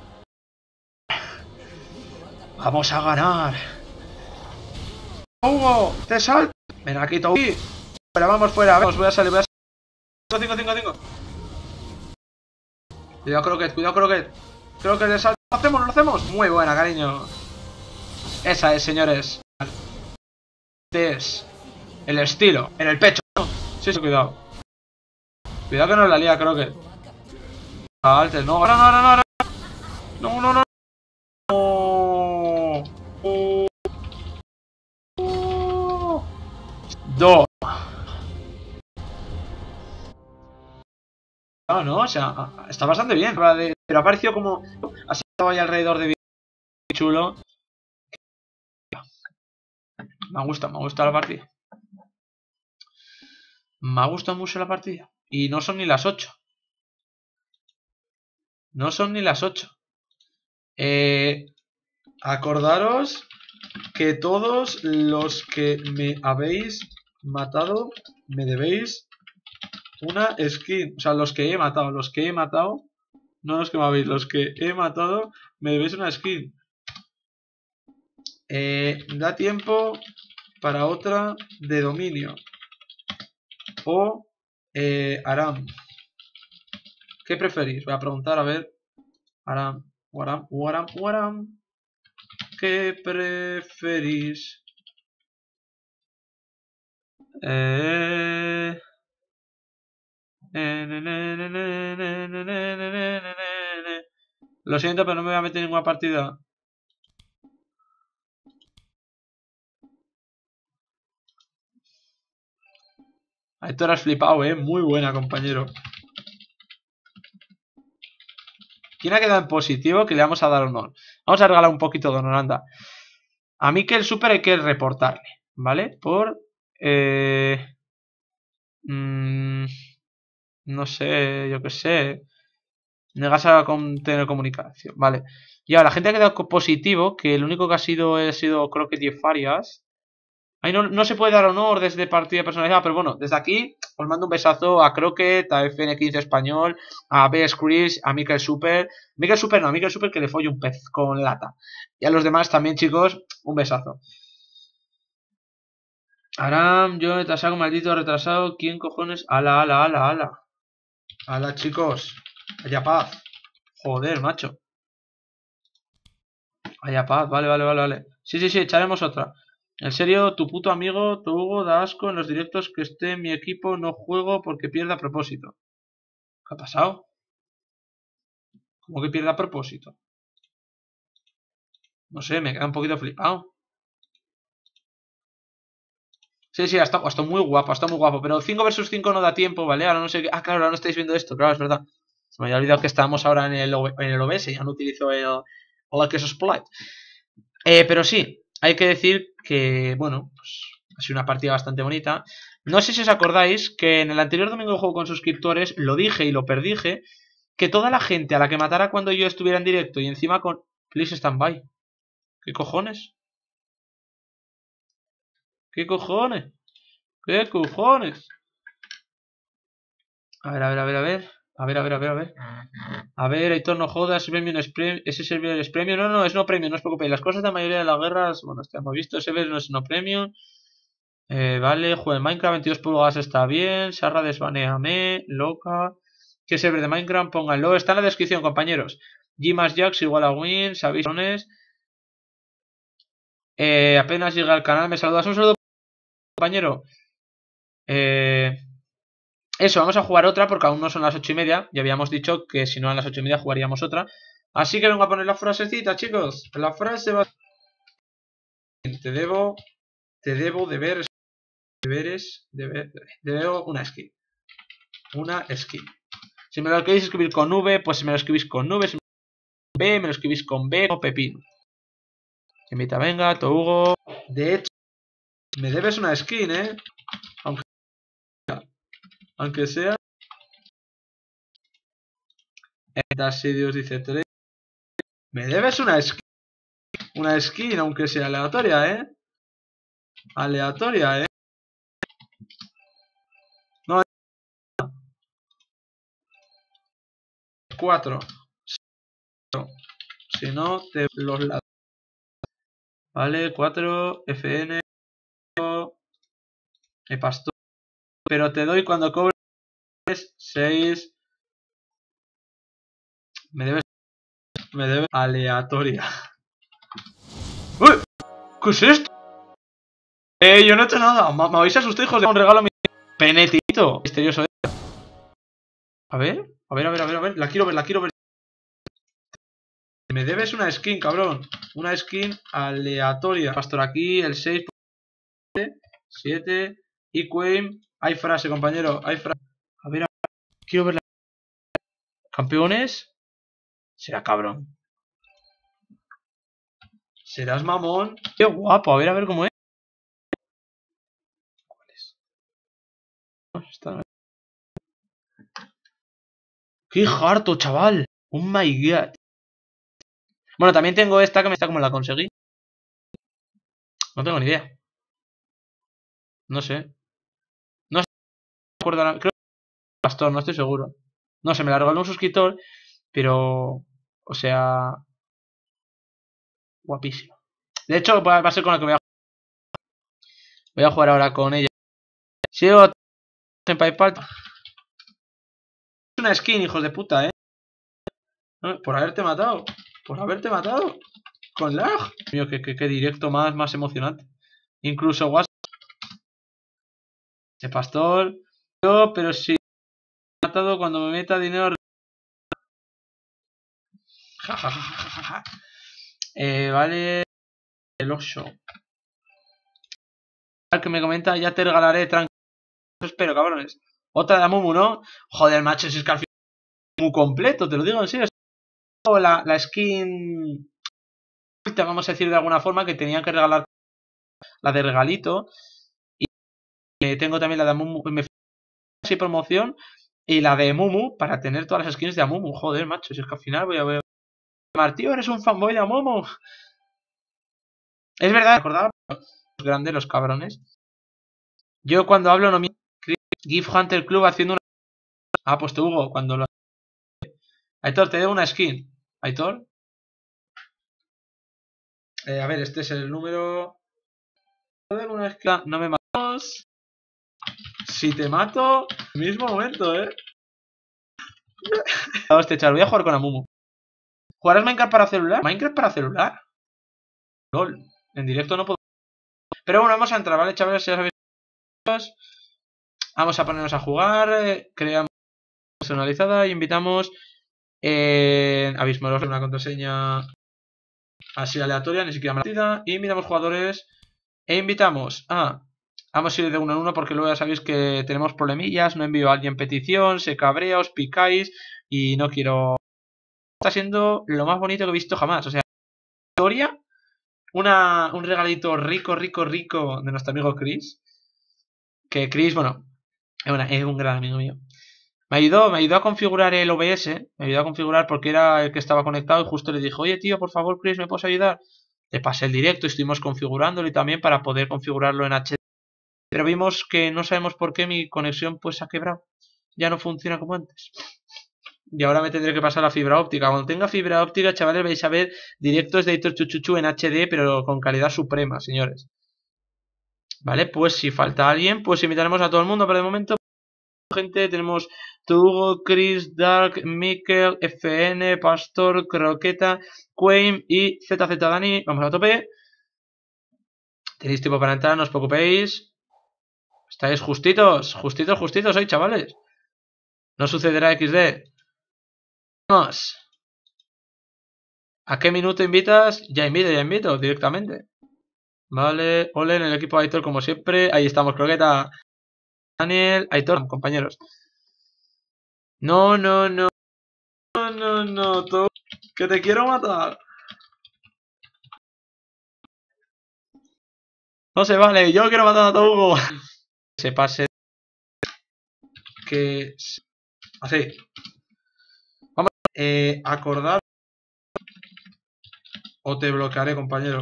Vamos a ganar. Hugo, te salto. Ven aquí, Toby. Vamos fuera. Voy a salir. 5. Cuidado, Croquet. Creo que le salto. Lo hacemos. Muy buena, cariño. Esa es, señores. Este es el estilo. En el pecho. Sí, cuidado. Cuidado que no la lía, Croquet. Altes, no. No. Dos. No, o sea, está bastante bien. Pero ha parecido como... Ha estado ahí alrededor de... Chulo. Me gusta la partida. Me ha gustado mucho la partida. Y no son ni las 8. Acordaros que todos los que me habéis matado me debéis una skin. O sea, los que he matado. No los que me habéis. Los que he matado me debéis una skin. Da tiempo para otra de dominio. O Aram. ¿Qué preferís? Voy a preguntar, a ver. Aram. ¿Qué preferís? Lo siento, pero no me voy a meter en ninguna partida. Ahí tú has flipado, muy buena, compañero. ¿Quién ha quedado en positivo? Que le vamos a dar honor. Vamos a regalar un poquito de honor, anda. A mí que el super hay que reportarle, ¿vale? Por... no sé, yo qué sé. Negas a tener comunicación, vale. Y ahora, la gente ha quedado positivo, que el único que ha sido creo que 10 Farias. Ahí no se puede dar honor desde partida personalizada, pero bueno, desde aquí os mando un besazo a Croquet, a FN15 Español, a BS Chris, a Mikel Super. Mikel Super que le folle un pez con lata. Y a los demás también, chicos, un besazo. Aram, yo te saco maldito retrasado. ¿Quién cojones? Ala. Ala, chicos. Haya paz. Joder, macho. Haya paz, vale. Sí, echaremos otra. En serio, tu puto amigo, tu Hugo, da asco en los directos que esté en mi equipo, no juego porque pierde a propósito. ¿Qué ha pasado? ¿Cómo que pierde a propósito? No sé, me queda un poquito flipado. Sí, ha estado muy guapo, pero 5 vs 5 no da tiempo, ¿vale? Ahora no sé qué... Ah, claro, ahora no estáis viendo esto, claro, es verdad. Se me había olvidado que estábamos ahora en el OBS, ya no utilizo el Spotlight. Pero sí, hay que decir que, bueno, pues ha sido una partida bastante bonita. No sé si os acordáis que en el anterior domingo de juego con suscriptores lo dije y lo perdije, que toda la gente a la que matara cuando yo estuviera en directo y encima con... Please standby. ¿Qué cojones? ¿Qué cojones? ¿Qué cojones? A ver, a ver, a ver, a ver. A ver, a ver, a ver, a ver. A ver, Aitor, no jodas, ese premio no es premio. Ese servidor es premio. No, no, es no premio, no os preocupéis. Las cosas de la mayoría de las guerras, bueno, ya hemos visto. Ese no es no premio. Vale, juego de Minecraft, 22 pulgadas está bien. Sarra desbaneame, loca. ¿Qué server de Minecraft? Pónganlo. Está en la descripción, compañeros. G más Jax igual a win, sabéis. Apenas llega al canal, me saludas. Un saludo, compañero. Eso, vamos a jugar otra porque aún no son las 8:30. Ya habíamos dicho que si no a las 8:30 jugaríamos otra. Así que vengo a poner la frasecita, chicos. La frase va... Te debo una skin. Una skin. Si me lo queréis escribir con V, pues si me lo escribís con V. Si me lo escribís con B, o pepino. Invita, venga, Tougo. De hecho, me debes una skin, Aunque sea. Si Dios dice 3. Me debes una skin. Una skin, aunque sea aleatoria, Aleatoria, 4. Si no, te los ladros. Vale, 4. FN. Pastor. Pero te doy cuando cobres 6. Me debes aleatoria. ¡Uy! ¿Qué es esto? Yo no he hecho nada. Me habéis asustado, hijos de un regalo. Penetito. Misterioso. A ver. A ver, a ver, a ver, a ver. La quiero ver, la quiero ver. Me debes una skin, cabrón. Una skin aleatoria. Pastor aquí, el 6. 7. Y Queen. Hay frase, compañero. Hay frase. A ver, quiero ver la... ¿Campeones? Será cabrón. Serás mamón. Qué guapo. A ver cómo es. ¿Cuál es? Esta... Qué harto, chaval. Oh my god. Bueno, también tengo esta que me está como la conseguí. No tengo ni idea. No sé. No sé. Creo que Pastor, no estoy seguro. No sé, me la regaló un suscriptor. Pero... O sea... Guapísimo. De hecho, va a ser con la que voy a jugar. Voy a jugar ahora con ella. Sigo en PayPal. Es una skin, hijos de puta, Por haberte matado. Por haberte matado. Con lag. Mío, qué directo más emocionante. Incluso WhatsApp. Ese pastor. Yo, pero si me matado cuando me meta dinero. Jajajajaja. Vale. El 8. Al que me comenta, ya te regalaré, tranquilo. Espero, cabrones. Otra de Amumu, ¿no? Joder, macho, si es que al final es muy completo, te lo digo en serio. La skin, vamos a decir de alguna forma, que tenían que regalar la de regalito. Y tengo también la de Amumu, me así promoción. Y la de Mumu, para tener todas las skins de Amumu. Joder, macho, si es que al final voy a ver. Martío, eres un fanboy de Amumu. Es verdad, recordaba los grandes, los cabrones. Yo cuando hablo no me... GIF Hunter Club haciendo una... Ah, pues te Hugo, cuando lo... Aitor, te debo una skin. Aitor. A ver, este es el número... Una skin. No me matas. Si te mato... Mismo momento, Hostia, chaval, voy a jugar con Amumu. ¿Jugarás Minecraft para celular? ¿Minecraft para celular? LOL. En directo no puedo... Pero bueno, vamos a entrar, ¿vale, chavales? Ya sabéis... Vamos a ponernos a jugar. Creamos personalizada y invitamos... Abismoros, una contraseña así aleatoria, ni siquiera partida. Y invitamos jugadores. E invitamos a... Vamos a ir de uno en uno porque luego ya sabéis que tenemos problemillas. No envío a alguien petición, se cabrea, os picáis y no quiero... Está siendo lo más bonito que he visto jamás. O sea, historia, un regalito rico de nuestro amigo Chris. Que Chris, bueno, es un gran amigo mío. Me ayudó a configurar el OBS, me ayudó a configurar porque era el que estaba conectado y justo le dije, oye tío, por favor, Chris, ¿me puedes ayudar? Le pasé el directo y estuvimos configurándolo y también para poder configurarlo en HD. Pero vimos que no sabemos por qué mi conexión pues se ha quebrado. Ya no funciona como antes. Y ahora me tendré que pasar la fibra óptica. Cuando tenga fibra óptica, chavales, vais a ver directos de Aitor Chuchuchu en HD, pero con calidad suprema, señores. Vale, pues si falta alguien, pues invitaremos a todo el mundo, pero de momento, gente, tenemos Hugo, Chris, Dark, Mikel, FN, Pastor, Croqueta, Quaim y ZZ Dani. Vamos a tope. Tenéis tiempo para entrar, no os preocupéis. Estáis justitos, justitos hoy, chavales. No sucederá XD. Vamos. ¿A qué minuto invitas? Ya invito directamente. Vale, ole en el equipo de Aitor como siempre. Ahí estamos, Croqueta. Daniel, Aitor, compañeros. No, tú, que te quiero matar. No se vale, yo quiero matar a tu Hugo. Se pase. Que... Así. Vamos a acordar. O te bloquearé, compañero.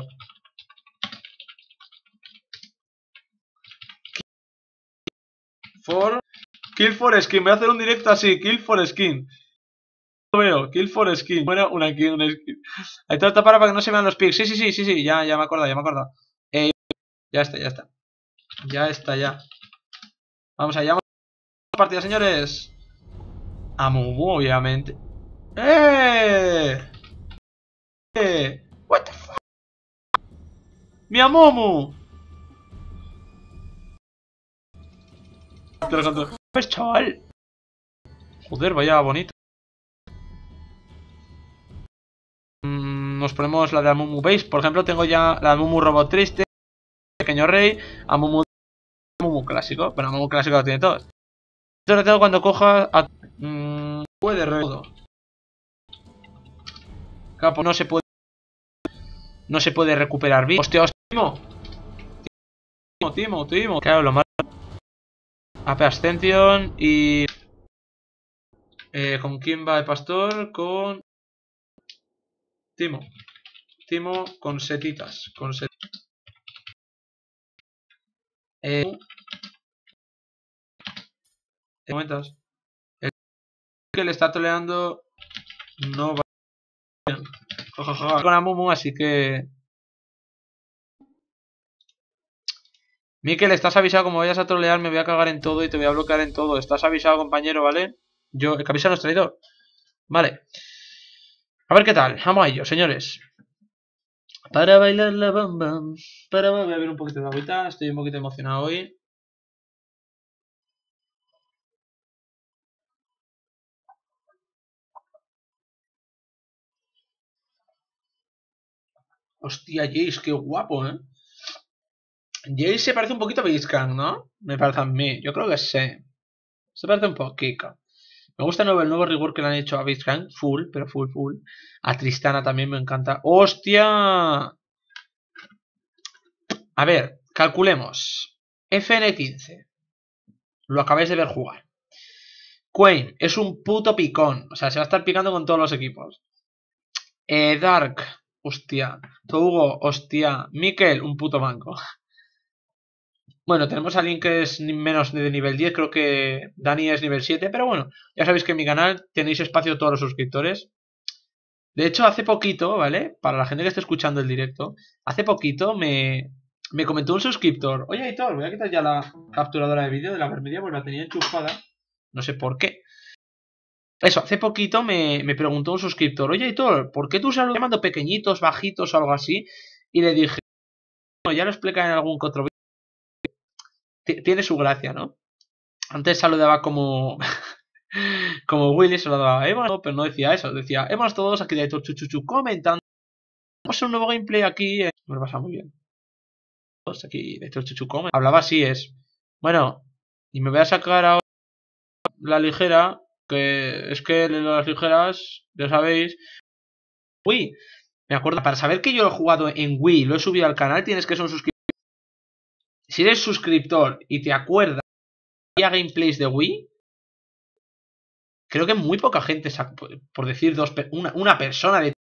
Kill for skin. Voy a hacer un directo así. Kill for skin. Lo veo. Kill for skin. Bueno, una skin. Hay todo para que no se vean los pics. Sí. Ya me he acordado. Ya está. Ya. Vamos allá. Vamos a la partida, señores. A Mumu, obviamente. What the fuck? ¡Mi Amumu! Pues chaval. Joder, vaya bonito. Nos ponemos la de Amumu. ¿Veis? Por ejemplo, tengo ya la de Amumu Robot Triste, Pequeño Rey, Amumu clásico. Bueno, Amumu clásico lo tiene todo. Esto lo tengo cuando coja a... puede todo. Capo, no se puede recuperar bien. Hostia, Timo. Claro, lo malo. AP Ascension y... ¿con quién va el pastor? Con... Timo con setitas. Momentos. El que le está toleando no va bien. Con Amumu, así que... Mikel, estás avisado, como vayas a trolear me voy a cagar en todo y te voy a bloquear en todo. Estás avisado, compañero, ¿vale? El que avisa no es traidor. Vale. A ver qué tal. Vamos a ello, señores. Para bailar la bamba. Voy a beber un poquito de agüita. Estoy un poquito emocionado hoy. Hostia, Jace, qué guapo, ¿eh? Jace se parece un poquito a Blitzcrank, ¿no? Me parece a mí. Yo creo que sí. Se parece un poquito. Me gusta el nuevo rigor que le han hecho a Blitzcrank. Full, pero full. A Tristana también me encanta. ¡Hostia! A ver, calculemos. FN15. Lo acabáis de ver jugar. Quain es un puto picón. O sea, se va a estar picando con todos los equipos. Dark. Hostia. Hugo. Hostia. Mikel. Un puto manco. Bueno, tenemos a Link que es menos de nivel 10. Creo que Dani es nivel 7. Pero bueno, ya sabéis que en mi canal tenéis espacio todos los suscriptores. De hecho, hace poquito, ¿vale? Para la gente que esté escuchando el directo, hace poquito me comentó un suscriptor. Oye, Aitor, voy a quitar ya la capturadora de vídeo de la Vermedia porque la tenía enchufada. No sé por qué. Eso, hace poquito me preguntó un suscriptor. Oye, Aitor, ¿por qué tú saludas llamando pequeñitos, bajitos o algo así? Y le dije, bueno, ya lo explica en algún que otro vídeo. Tiene su gracia, ¿no? Antes saludaba como... como Willy saludaba, pero no decía eso. Decía, hemos todos aquí de Aitor Chuchuchu comentando. Vamos a un nuevo gameplay aquí. Me lo pasa muy bien. Aquí de Aitor Chuchuchu hablaba así, es. Bueno, y me voy a sacar ahora la ligera. Que es que las ligeras, ya sabéis. Wii, me acuerdo, para saber que yo lo he jugado en Wii y lo he subido al canal, tienes que ser un suscriptor. Si eres suscriptor y te acuerdas que había gameplays de Wii, creo que muy poca gente, por decir una persona de...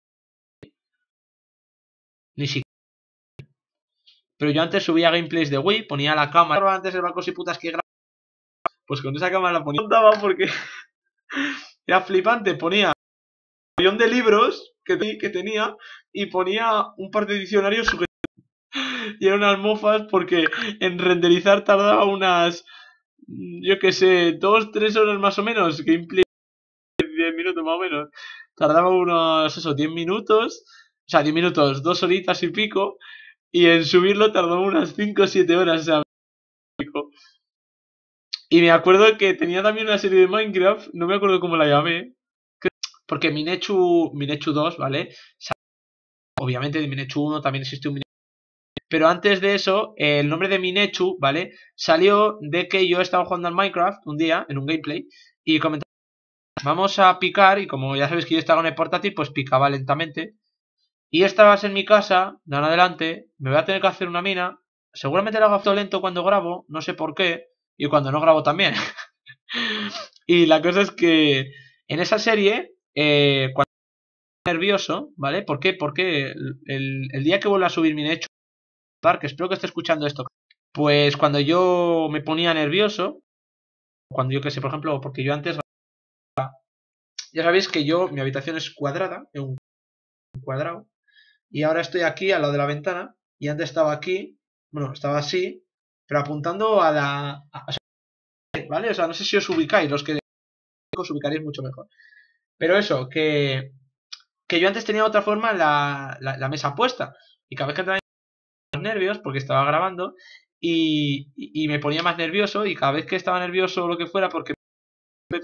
Ni siquiera. Pero yo antes subía gameplays de Wii, ponía la cámara, antes de barcos y putas que grababa, pues con esa cámara la ponía, porque era flipante, ponía un millón de libros que tenía y ponía un par de diccionarios y eran unas mofas porque en renderizar tardaba unas, yo que sé, 2-3 horas más o menos, gameplay 10 minutos más o menos, tardaba unos, eso, 10 minutos, o sea, 10 minutos, 2 horitas y pico, y en subirlo tardaba unas 5 o 7 horas, o sea, pico. Y me acuerdo que tenía también una serie de Minecraft, no me acuerdo cómo la llamé, porque Minechu 2, ¿vale? Obviamente de Minechu 1 también existe un Minechu, pero antes de eso, el nombre de Minechu, ¿vale? Salió de que yo estaba jugando al Minecraft un día, en un gameplay, y comentaba, vamos a picar, y como ya sabéis que yo estaba en el portátil, pues picaba lentamente. Y estabas en mi casa, de ahora en adelante, me voy a tener que hacer una mina, seguramente lo hago todo lento cuando grabo, no sé por qué, y cuando no grabo también. Y la cosa es que en esa serie, cuando estoy nervioso, ¿vale? ¿Por qué? Porque el día que vuelva a subir mi hecho, que espero que esté escuchando esto, pues cuando yo me ponía nervioso, cuando yo que sé, por ejemplo, porque yo antes, ya sabéis que mi habitación es cuadrada, es un cuadrado, y ahora estoy aquí al lado de la ventana, y antes estaba aquí, bueno, estaba así, pero apuntando a la... ¿vale? O sea, no sé si os ubicáis, los que os ubicaréis mucho mejor. Pero eso, que yo antes tenía otra forma la mesa puesta. Y cada vez que entraba en nervios, porque estaba grabando, y me ponía más nervioso, y cada vez que estaba nervioso o lo que fuera, porque me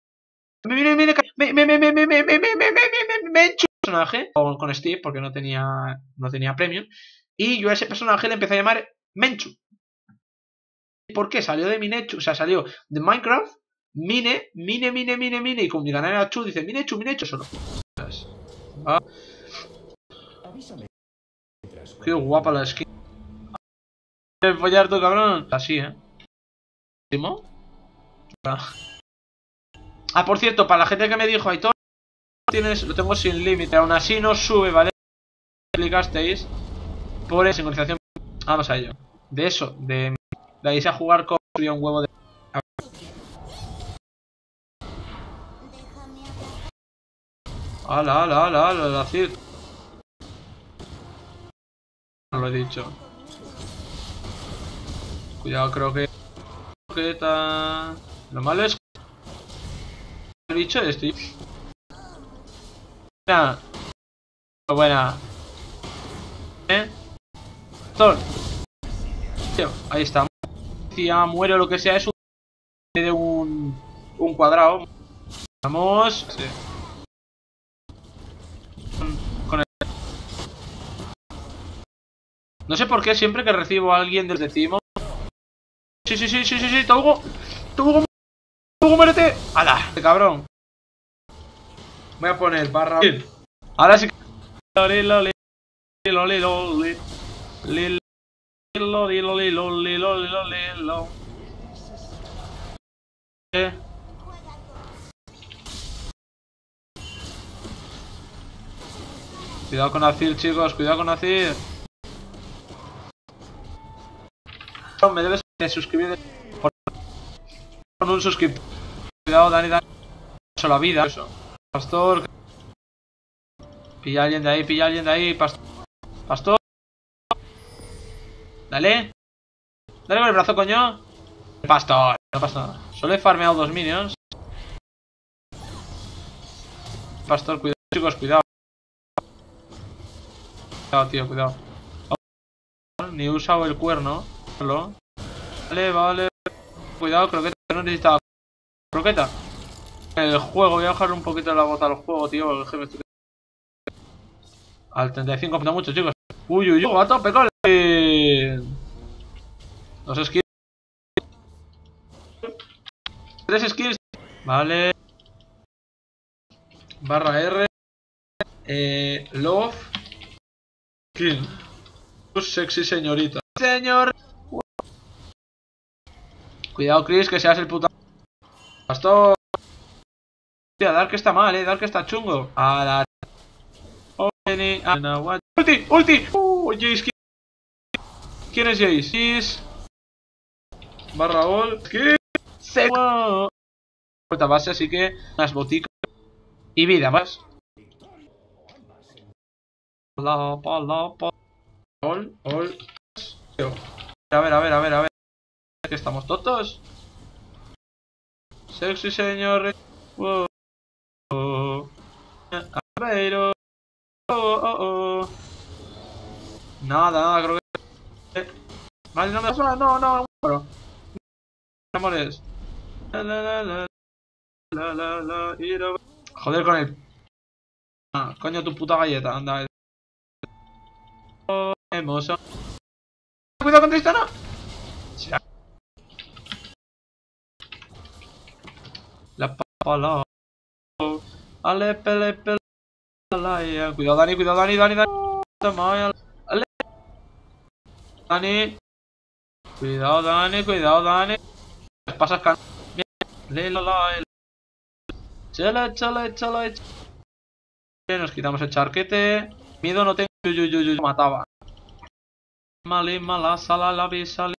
he hecho un personaje con Steve, porque no tenía premium, y yo a ese personaje le empecé a llamar Menchu. ¿Por qué? Salió de Minechu, o sea, salió de Minecraft, Mine, y con mi canal era Chu, dice Minechu, solo. Ah, qué guapa la skin. ¿Quieres follar tú, cabrón? Así, Ah, por cierto, para la gente que me dijo, Aitor, lo tengo sin límite, aún así no sube, ¿vale? Explicasteis por sincronización. Vamos a ello. De eso, de irse a jugar con un huevo de... Ala, Cid. No lo he dicho. Cuidado, creo que está... Lo malo es que el bicho estoy... Buena. Thor. Ahí está. Muere o lo que sea, es de un cuadrado. Vamos. Sí. Con el... No sé por qué siempre que recibo a alguien del decimo. Sí, Togo, muérete. ¡Hala! Cabrón. Voy a poner barra. Ahora sí que... Cuidado con Azir, chicos, cuidado con Azir. Me debes de suscribir con un suscriptor. Cuidado, Dani. Eso, la vida. Eso. Pastor. Pilla a alguien de ahí, Pastor. Dale. Dale con el brazo, coño. Pastor. No pasa nada. Solo he farmeado 2 minions. Pastor, cuidado, chicos, cuidado. Cuidado, tío, cuidado. Ni he usado el cuerno. Vale. Cuidado, croqueta. No necesitaba croqueta. El juego, voy a bajar un poquito la bota al juego, tío. El jefe al 35 no mucho, chicos. Uy, a tope con los skills. 3 skills. Vale. Barra R. Love. Skin. Sexy señorita. Señor. Cuidado, Chris, que seas el puto. Pastor. Hostia, Dark está mal, Dark está chungo. A la... ¡Ulti! ¡Ulti! Jace, ¿quién es Jace? Jace... Barra all... ¿Qué? Se... Vuelta base, así que... Unas boticas... Y vida más. All... A ver. ¿Qué estamos todos? Sexy señor... Pero... Nada, creo que... Vale, no me pasa, no, amores. Joder con el... coño, tu puta galleta, anda. Hermoso. Cuidado con Tristana. La pala. Ale, pele. Cuidado, Dani. Toma, ale. Dani. Cuidado, Dani. Pasas can... Chale. Nos quitamos el charquete. Miedo no tengo. Mataba. Mala sala la visa.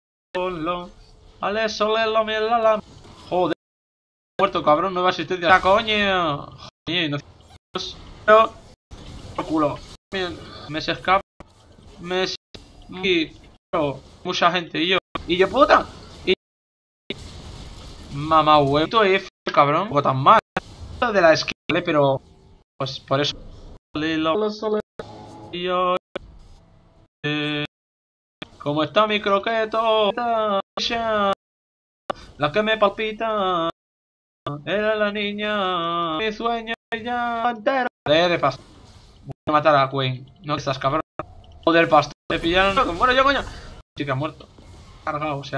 Ale, solelo, la. Joder. Muerto, cabrón. Nueva asistencia. ¡La coño! Joder, no. Pero... Por culo. Me se escapa. Mucha gente. Y yo puta. Mamá huevo F, cabrón. Un poco tan mal. De la skill, pero... Pues por eso... ¿Cómo está mi croqueto? La que me palpita era la niña. Mi sueño ya entero. De pasto. Voy a matar a Queen. No estás cabrón. Joder, pastor. Me pillaron. Bueno, yo, coño. Chica, muerto. Cargado, o sea.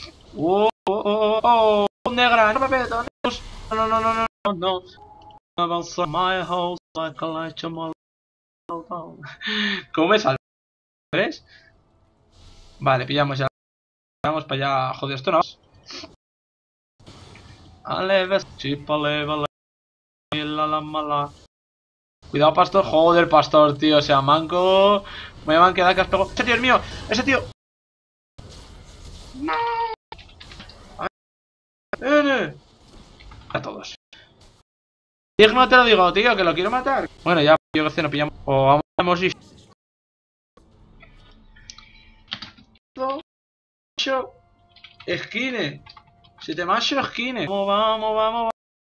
Negra, no me peto. No. Avanza my house like a light to my... ¿Cómo me salvo? ¿Ves? Vale, pillamos ya. Vamos para allá. Joder, esto no. Aleves, chipale, vale. La mala. Cuidado, pastor. Joder, pastor, tío. O sea, manco. Me van a quedar que has pegado. Ese tío es mío. Ese tío. No. A ver. A todos. Digno te lo digo, tío, que lo quiero matar. Bueno, ya, yo que sé, no pillamos. O vamos y... Esquine. Si te macho, esquine. Vamos.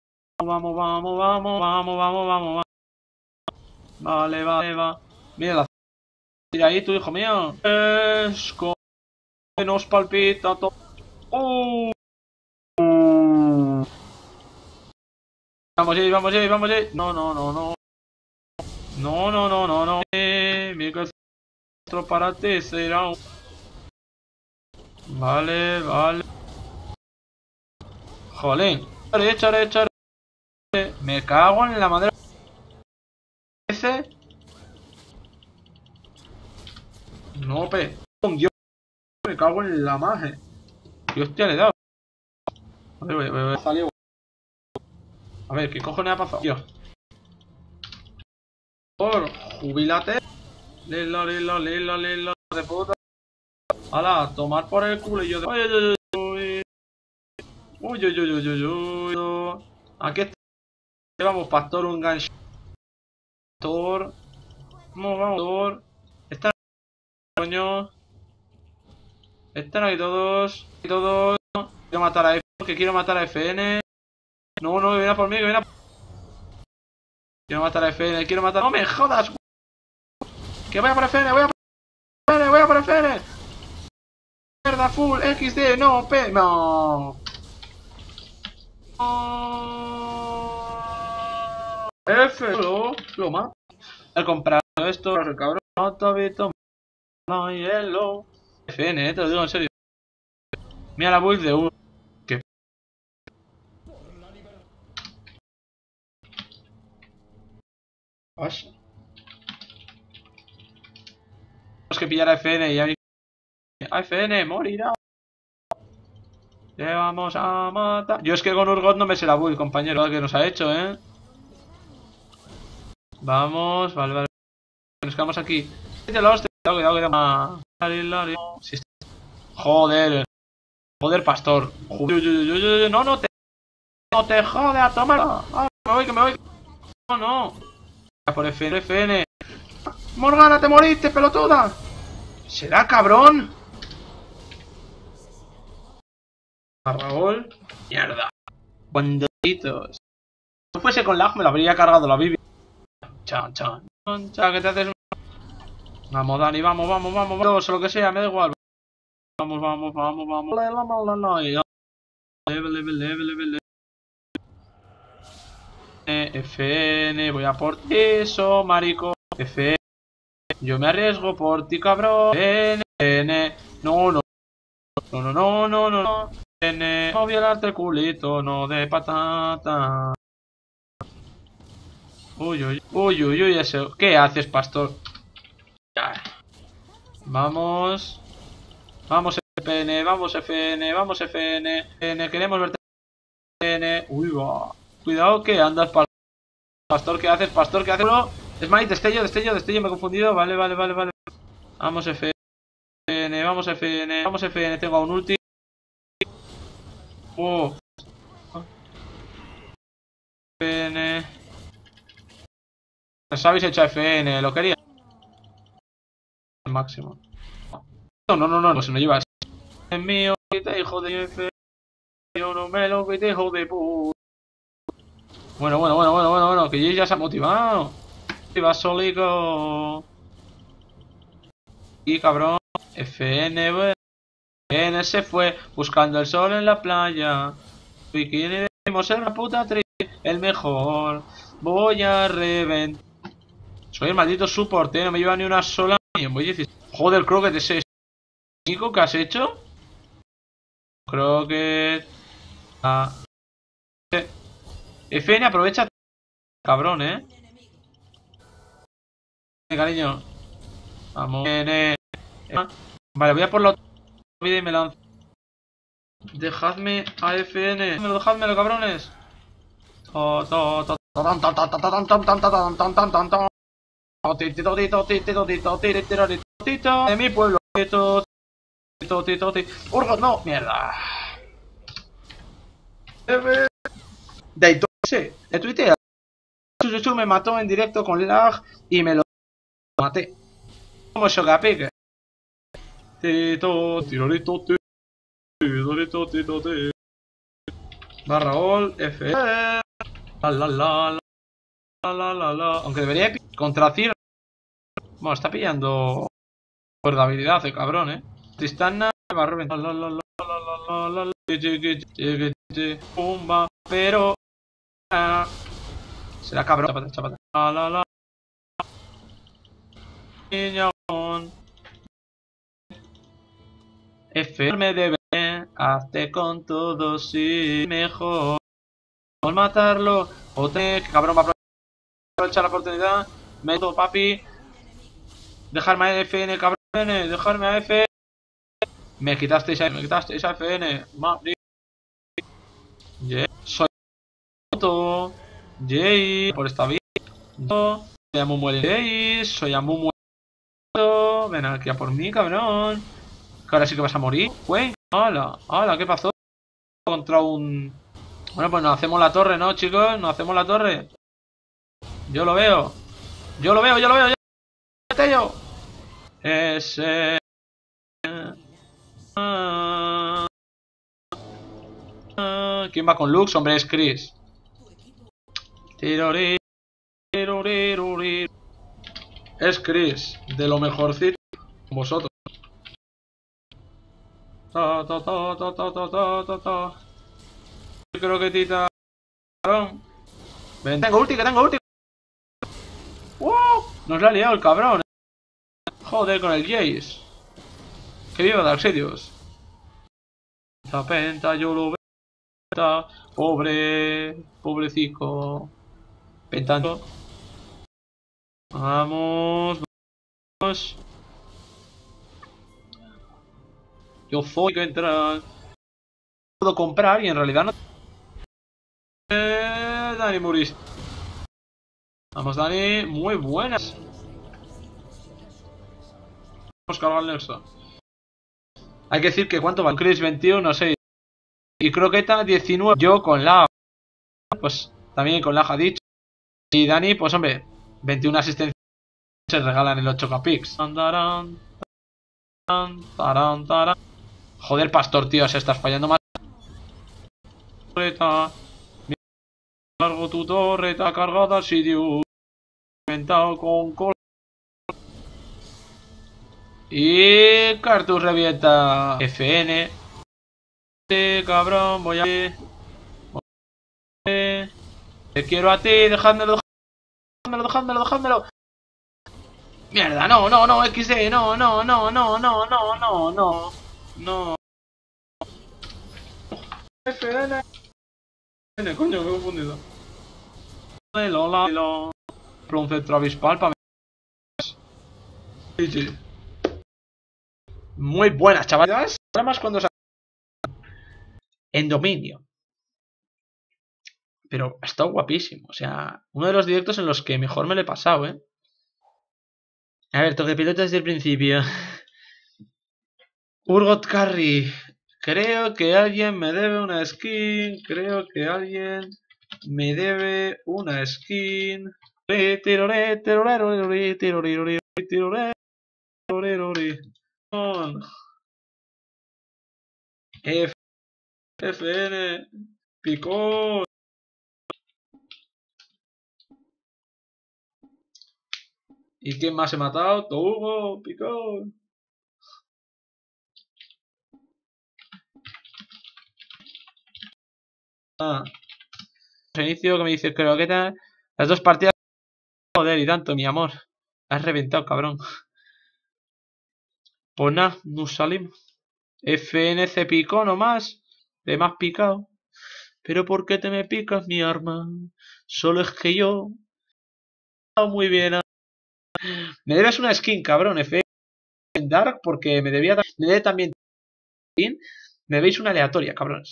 Vale, va. Mira la... Tira ahí, tu hijo mío. Es como... Nos palpita todo. Vamos ahí. No. Mi nuestro para ti será un... Vale. Jolín. Echaré. Me cago en la madera. Ese. No, Dios. Me cago en la magia. ¿Qué hostia le he dado? A ver, voy a salir. A ver, ¿qué cojones ha pasado? Dios. Por jubilate. Lila, de puta. Ala, tomar por el culo y yo de... Uy. Aquí está. Vamos, pastor, un gancho. Pastor. Vamos, pastor. Están coño. Están aquí todos. Quiero matar a F, que quiero matar a FN. No, que viene por mí, Quiero matar a FN, ¡No me jodas! Que voy a por FN, voy a por FN. Mierda, full, XD, no, no. F, lo mato. Al comprar esto, el cabrón, no, hielo. FN, te lo digo en serio. Mira la build de uno. ¿Qué? Tenemos que pillar a FN y a FN morirá. Te vamos a matar. Yo es que con Urgot no me sé la build, compañero, que nos ha hecho, Vamos, vale. Nos quedamos aquí. Cuidado. Joder. Joder, pastor. No te jode a tomar. Que me voy. No. Por FN. Morgana, te moriste, pelotuda. ¿Será cabrón? Raúl. Mierda. Cuando si no fuese con lag me lo habría cargado la Biblia. Chan. Que te haces. Vamos, Dani, vamos. Lo que sea, me da igual. Vamos. Level. FN, voy a por eso, marico. FN, yo me arriesgo por ti, cabrón. FN, no. FN, no violarte el culito, no de patata. Uy, eso. ¿Qué haces, pastor? Ya. Vamos, FN, vamos, FN, queremos verte. FN, uy, va. Cuidado que andas, pastor, ¿qué haces? Smite, destello, me he confundido. Vale. Vamos, FN, tengo un ulti. FN. Os habéis hecho FN, lo quería. Al máximo. No, pues no llevas. Es mío, quita, hijo de FN. Yo no me lo quité, hijo de puta. Bueno, que ya se ha motivado. Y va solico. Y cabrón. FN, FN se fue buscando el sol en la playa. Bikini decimos en la puta tri, el mejor. Voy a reventar. Soy el maldito support, no me lleva ni una sola. Voy 16. Joder, Croquet, ese único que has hecho. Croquet. FN, aprovecha. Cabrón, cariño. Vamos. Vale, voy a por la otra vida y me lanzo. Dejadme a FN. Dejadmelo, cabrones. De mi pueblo. Urgot, no, mierda. De Twitter. Chuchu me mató en directo con lag y me lo maté. Como Shogapic. Barra all F. La. Aunque debería contra Ciro. Bueno, está pillando por la habilidad, el cabrón, Tristana va a reventar. Pumba, pero. Será cabrón. Chapata. Niñón. F me debe. Hazte con todos y mejor. Vamos a matarlo. Que cabrón va a aprovechar la oportunidad. Meto, papi. Dejarme a FN, cabrón. Dejarme a FN. Me quitaste esa FN. Madre. Soy puto. Jay. Por esta vida. Soy Amumu Jay. Soy Amumu. Ven aquí a por mí, cabrón. Que ahora sí que vas a morir. Hola, ¿qué pasó? Contra un... Bueno, pues nos hacemos la torre, ¿no, chicos? Nos hacemos la torre. Yo lo veo. Ese... ¿Quién va con Lux? Hombre, es Chris. Es Chris, de lo mejorcito con vosotros. Creo que tita. Ven, tengo ulti. Nos la ha liado el cabrón. Joder con el Jace. Que viva Darksiders. Penta, yo lo veo. Pobrecico. Pentando. Vamos. Yo soy que entrar. puedo comprar y en realidad no. Dani Muris. Vamos, Dani. Muy buenas. Vamos a cargar el Nexo. Hay que decir que cuánto va. Chris 21, 6. Y Croqueta 19. Yo con la. Pues también con la ha dicho. Y Dani, pues hombre, 21 asistencias. Se regalan el 8K Pix. Joder, Pastor, tío, se estás fallando más. Cargo tu torreta cargada al sitio. Inventado con cola. Y Cartus revienta. FN. Cabrón, voy a. Te quiero a ti, dejádmelo. Mierda, no, XD, no. FN. Coño, me he confundido. Bronce Travis Palpa. Sí. Muy buenas, chavales. Además cuando en dominio. Pero está guapísimo. O sea, uno de los directos en los que mejor me lo he pasado, ¿eh? A ver, toque piloto desde el principio. Urgot Carry. Creo que alguien me debe una skin. FN. Picó. ¿Y quién más he matado? Hugo, Picó. Inicio que me dice Croqueta. Las dos partidas. Joder, y tanto, mi amor. Has reventado, cabrón. Pues nada, nos salimos. FNC picó nomás. De más picado. Pero ¿por qué te me picas mi arma? Solo es que yo. Muy bien. Me debes una skin, cabrón. FN Dark porque me debía dar. Me debe también. Me veis una aleatoria, cabrones.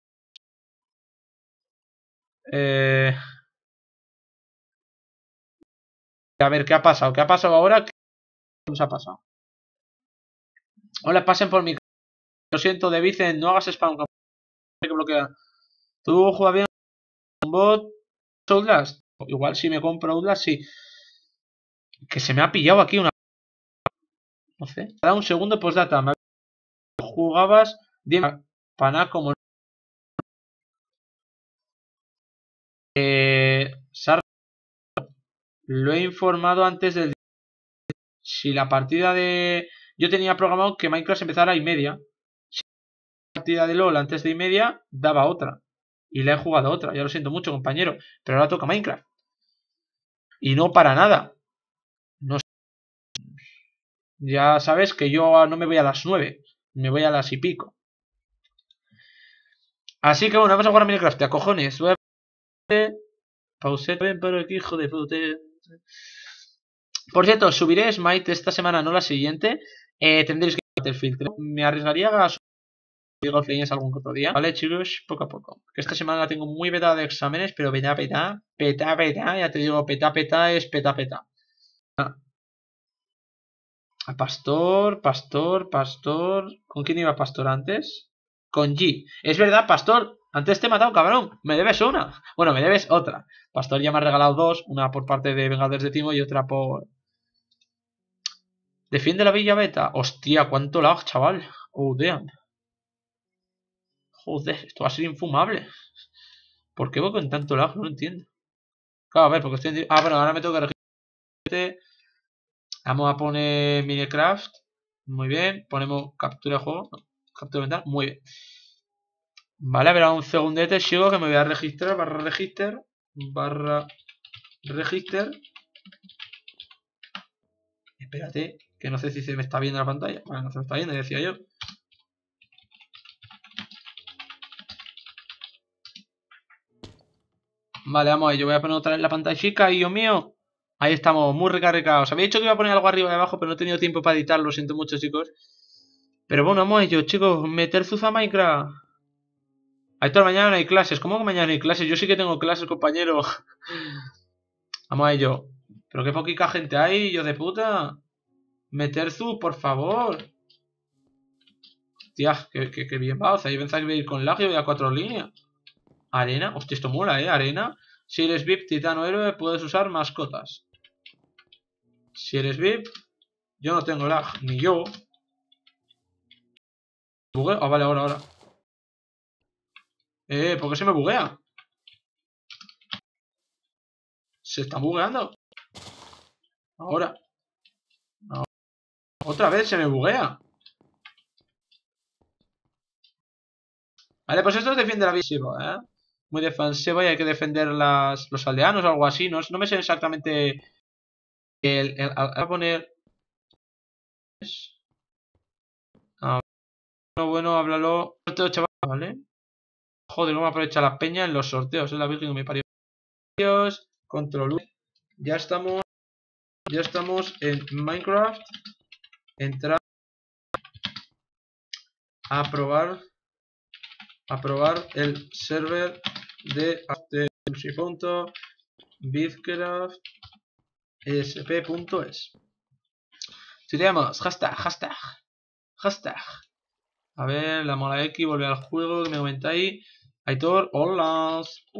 A ver, ¿qué ha pasado? ¿Qué ha pasado ahora? ¿Qué nos ha pasado? Hola, pasen por mi. Lo siento, de Vicen, no hagas spam. Que bloquea. ¿Tú juegas bien un bot Outlast? Igual si me compro Outlast, sí. Que se me ha pillado aquí una. No sé. Da un segundo postdata. Me jugabas. Dime. Pana como. Sar. Lo he informado antes del. Si la partida de. Yo tenía programado que Minecraft empezara a 1:30. Si la partida de LOL antes de 1:30, daba otra. Y le he jugado otra. Ya lo siento mucho, compañero. Pero ahora toca Minecraft. Y no para nada. No sé. Ya sabes que yo no me voy a las 9. Me voy a las y pico. Así que bueno, vamos a jugar a Minecraft. A cojones. Voy a. Pausé. Ven por aquí, hijo de puta. Por cierto, subiré Smite esta semana, no la siguiente. Tendréis que hacer el filtro. Me arriesgaría a subir Golf Legends algún otro día. Vale, chicos, poco a poco. Que esta semana la tengo muy vetada de exámenes, pero peta. Ya te digo, peta es peta. A Pastor. ¿Con quién iba Pastor antes? Con G. Es verdad, Pastor. Antes te he matado, cabrón. Me debes una. Bueno, me debes otra. Pastor ya me ha regalado dos. Una por parte de Vengadores de Timo y otra por. Defiende la Villa Beta. Hostia, cuánto lag, chaval. Oh, damn. Joder, esto va a ser infumable. ¿Por qué voy con tanto lag? No lo entiendo. Claro, a ver, porque estoy. Ah, bueno, ahora me tengo que registrar. Vamos a poner Minecraft. Muy bien. Ponemos captura de juego. Captura mental. Muy bien. Vale, a ver, un segundete, sigo que me voy a registrar. Barra register. Espérate, que no sé si se me está viendo la pantalla. Vale, no se me está viendo, decía yo. Vale, vamos a ver, yo voy a poner otra vez la pantalla chica, y Dios mío. Ahí estamos, muy recargados. Había dicho que iba a poner algo arriba y abajo, pero no he tenido tiempo para editarlo, lo siento mucho, chicos. Pero bueno, vamos a ello, chicos. Meter Zuza Minecraft. Aitor, mañana no hay clases. ¿Cómo que mañana no hay clases? Yo sí que tengo clases, compañero. Vamos a ello. Pero qué poquita gente hay, yo de puta. Meterzu, por favor. Hostia, que bien va. O sea, yo pensaba que iba a ir con lag y voy a 4 líneas. Arena. Hostia, esto mola, arena. Si eres VIP, titano héroe, puedes usar mascotas. Si eres VIP, yo no tengo lag, ni yo. ¿Bugueo? Ah, vale, ahora. ¿Por qué se me buguea? Se está bugueando. Ahora. Otra vez se me buguea. Vale, pues esto defiende la visiva, ¿eh? Muy defensiva y hay que defender los aldeanos o algo así. No me sé exactamente. Voy a poner. Ah, bueno, háblalo. Sorteo, chaval, ¿vale? Joder, cómo aprovecha la peña en los sorteos. Es la virgen que me parió. Control. Ya estamos en Minecraft. Entrar. A probar el server de bitcraft.sp.es. Tenemos hashtag. A ver, la mola X, volver al juego, que me comenta ahí. Aitor, hola.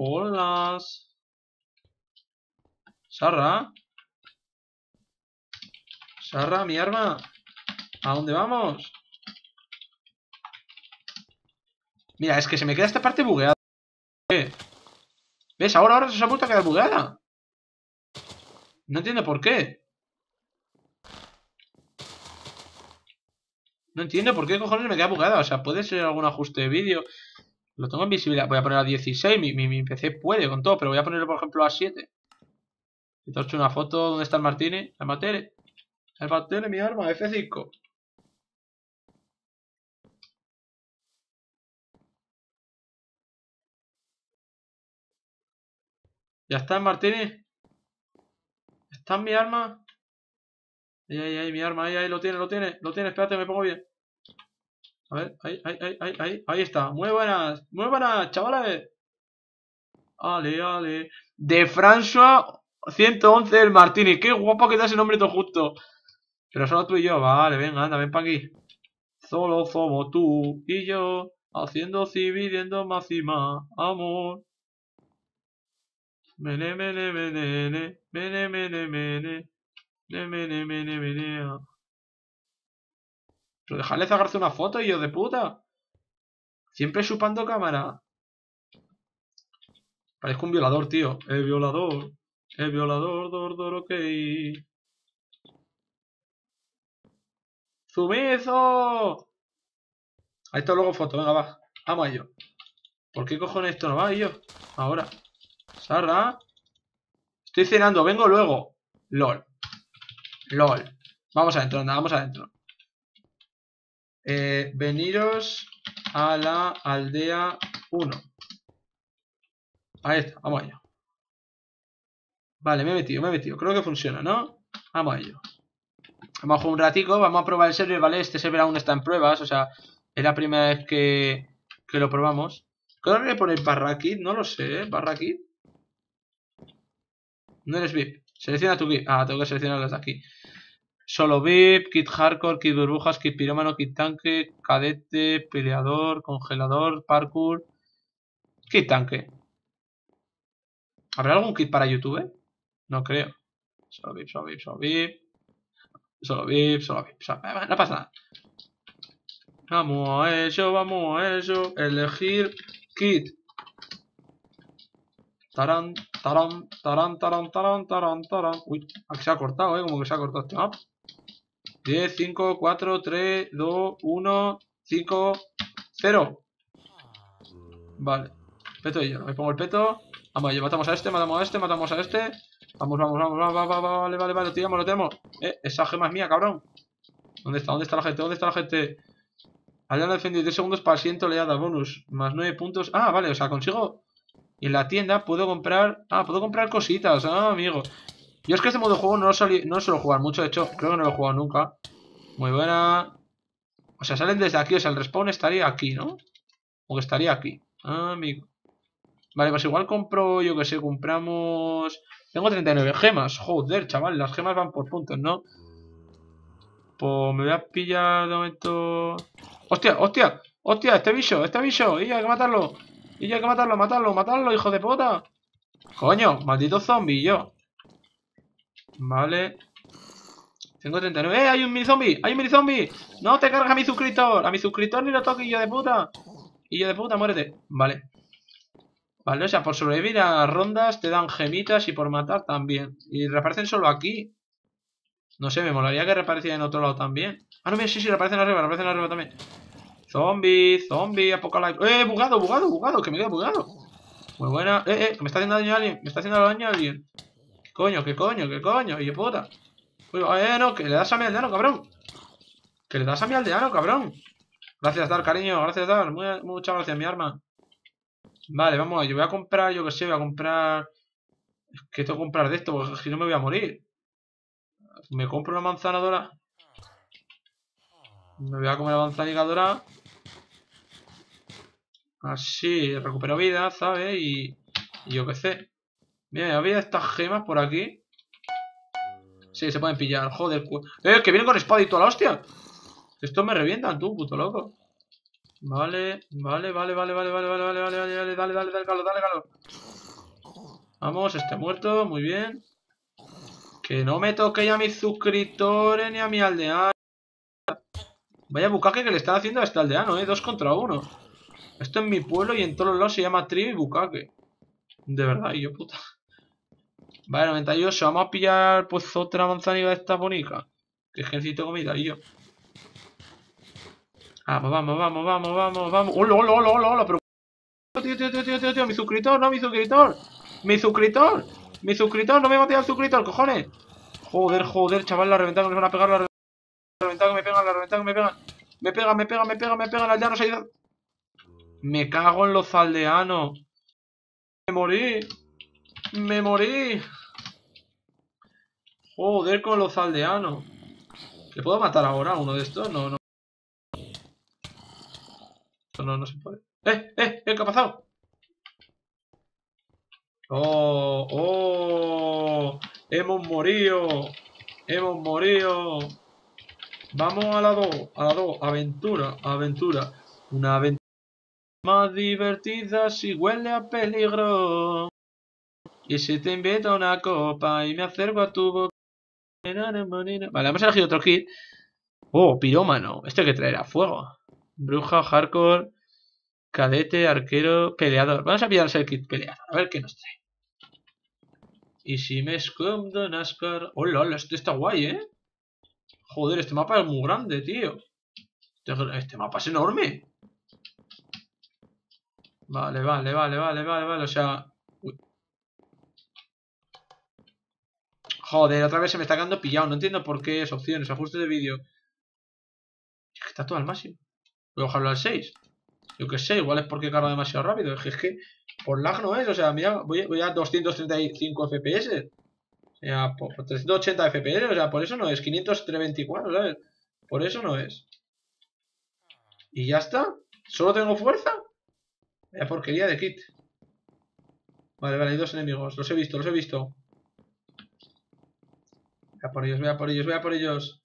Sarra, mi arma. ¿A dónde vamos? Mira, es que se me queda esta parte bugueada. ¿Ves? Ahora se ha vuelto a quedar bugueada. No entiendo por qué. No entiendo por qué cojones me queda bugueada. O sea, puede ser algún ajuste de vídeo. Lo tengo en visibilidad. Voy a poner a 16. Mi PC puede con todo, pero voy a ponerlo, por ejemplo, a 7. Y te he hecho una foto. ¿Dónde está el Martini? El Martini, mi arma, F5. ¿Ya está el Martini? ¿Está en mi arma? Ahí, mi arma, ahí, lo tiene, espérate, me pongo bien. A ver, ahí está. Muy buenas, chavales. Ale. De François 111 el Martini. Qué guapo que da ese nombre todo justo. Pero solo tú y yo. Vale, venga, anda, ven para aquí. Solo somos tú y yo. Haciendo viviendo más y más amor. Mene. Pero dejarle sacarse una foto, y yo de puta. Siempre chupando cámara. Parezco un violador, tío. El violador, ok. ¡Sumizo! Ahí está luego foto, venga, va. Vamos a ello. ¿Por qué cojones esto no va, yo? Ahora. Sarra. Estoy cenando, vengo luego. LOL. Vamos adentro, anda, vamos adentro. Veniros a la aldea 1. Ahí está, vamos a ello. Vale, me he metido. Creo que funciona, ¿no? Vamos a ello. Vamos a jugar un ratico, vamos a probar el server, ¿vale? Este server aún está en pruebas, o sea, es la primera vez que lo probamos. Creo que voy a poner Barrakit, no lo sé, ¿eh? Barrakit. No eres VIP. Selecciona tu VIP. Ah, tengo que seleccionar las de aquí. Solo VIP, kit hardcore, kit burbujas, kit pirómano, kit tanque, cadete, peleador, congelador, parkour. Kit tanque. ¿Habrá algún kit para YouTube? No creo. Solo VIP. No pasa nada. Vamos a ello. Elegir kit. Tarán. Uy, aquí se ha cortado, como que se ha cortado este mapa. 10, 5, 4, 3, 2, 1, 5, 0. Vale. Peto y yo. Me pongo el peto. Vamos, matamos a este. Vamos. Vale. Lo tenemos. Esa gema es mía, cabrón. ¿Dónde está la gente? Aldeano defendido 10 segundos para el siguiente oleada. Bonus. Más 9 puntos. Ah, vale, o sea, consigo. Y en la tienda puedo comprar. Ah, puedo comprar cositas. Ah, amigo. Yo es que este modo de juego no suelo jugar mucho. De hecho, creo que no lo he jugado nunca. Muy buena. O sea, salen desde aquí. O sea, el respawn estaría aquí, ¿no? O que estaría aquí. amigo. Vale, pues igual compro, yo que sé, compramos... Tengo 39 gemas. Joder, chaval, las gemas van por puntos, ¿no? Pues me voy a pillar de momento... ¡Hostia, hostia! ¡Hostia, este bicho! ¡Y hay que matarlo! ¡Y hay que matarlo, matarlo, hijo de puta! ¡Coño! ¡Maldito zombie, yo! Vale. Tengo 39. ¡Hay un mini zombie! ¡Hay un mini zombie! ¡No te cargas a mi suscriptor! ¡A mi suscriptor ni lo toques, hijo de puta! ¡Hijo de puta, muérete! Vale. Vale, o sea, por sobrevivir a rondas te dan gemitas y por matar también. Y reaparecen solo aquí. No sé, me molaría que reapareciera en otro lado también. Ah, no, mira, sí, reaparecen arriba también. Zombie, apocalipsis. Bugado, que me quedo bugado. Muy buena. Que me está haciendo daño a alguien. Me está haciendo daño a alguien. ¿Qué coño? Y puta. Uy, no, que le das a mi aldeano, cabrón. Que le das a mi aldeano, cabrón. Gracias, Dar, cariño. Gracias, Dar. Muchas gracias, mi arma. Vale, vamos, yo voy a comprar, yo que sé, voy a comprar... ¿Qué tengo que comprar de esto? Porque si no me voy a morir. Me compro una manzana dorada. Me voy a comer la manzanica dorada. Así recupero vida, ¿sabes? Y yo qué sé. Mira, había estas gemas por aquí. Sí, se pueden pillar. Joder, que viene con espada y toda la hostia. Estos me revientan, tú, puto loco. Vale. Dale, calor. Vamos, este muerto, muy bien. Que no me toque ya a mis suscriptores ni a mi aldeano. Vaya bucaque que le están haciendo a este aldeano, 2 contra 1. Esto en mi pueblo y en todos los lados se llama trío y bucaque. De verdad, y yo puta. Vale, 98. Vamos a pillar pues otra manzanilla de esta bonita. Que es que necesito comida, y yo. Vamos. ¡Hola! Pero... Tío, mi suscriptor, no, mi suscriptor. Mi suscriptor, no me maté al suscriptor, cojones. Joder, chaval, la reventada que me van a pegar, la reventada que me pegan, Me pegan, aldeanos ahí. Me cago en los aldeanos. Me morí. Joder con los aldeanos. ¿Le puedo matar ahora a uno de estos? No se puede. ¿Qué ha pasado? ¡Oh! ¡Hemos morido! Vamos a la 2, aventura. Una aventura más divertida si huele a peligro. Y si te invito a una copa y me acerco a tu boca. Vale, hemos elegido otro kit. Oh, pirómano. ¿Este que traerá? Fuego. Bruja, hardcore, cadete, arquero, peleador. Vamos a pillar el kit peleador. A ver qué nos trae. Y si me escondo en Ascar. Hola, este está guay, ¿eh? Joder, este mapa es muy grande, tío. Este mapa es enorme. Vale. O sea... Uy. Joder, otra vez se me está quedando pillado. No entiendo por qué es opciones, ajustes de vídeo. Está todo al máximo. Voy a bajarlo al 6. Yo que sé, igual es porque carga demasiado rápido. Es que por lag no es. O sea, mira, voy a 235 FPS. O sea, por 380 FPS. O sea, por eso no es. 524, ¿sabes? Por eso no es. Y ya está. ¿Solo tengo fuerza? Vaya porquería de kit. Vale, hay 2 enemigos. Los he visto. Voy a por ellos.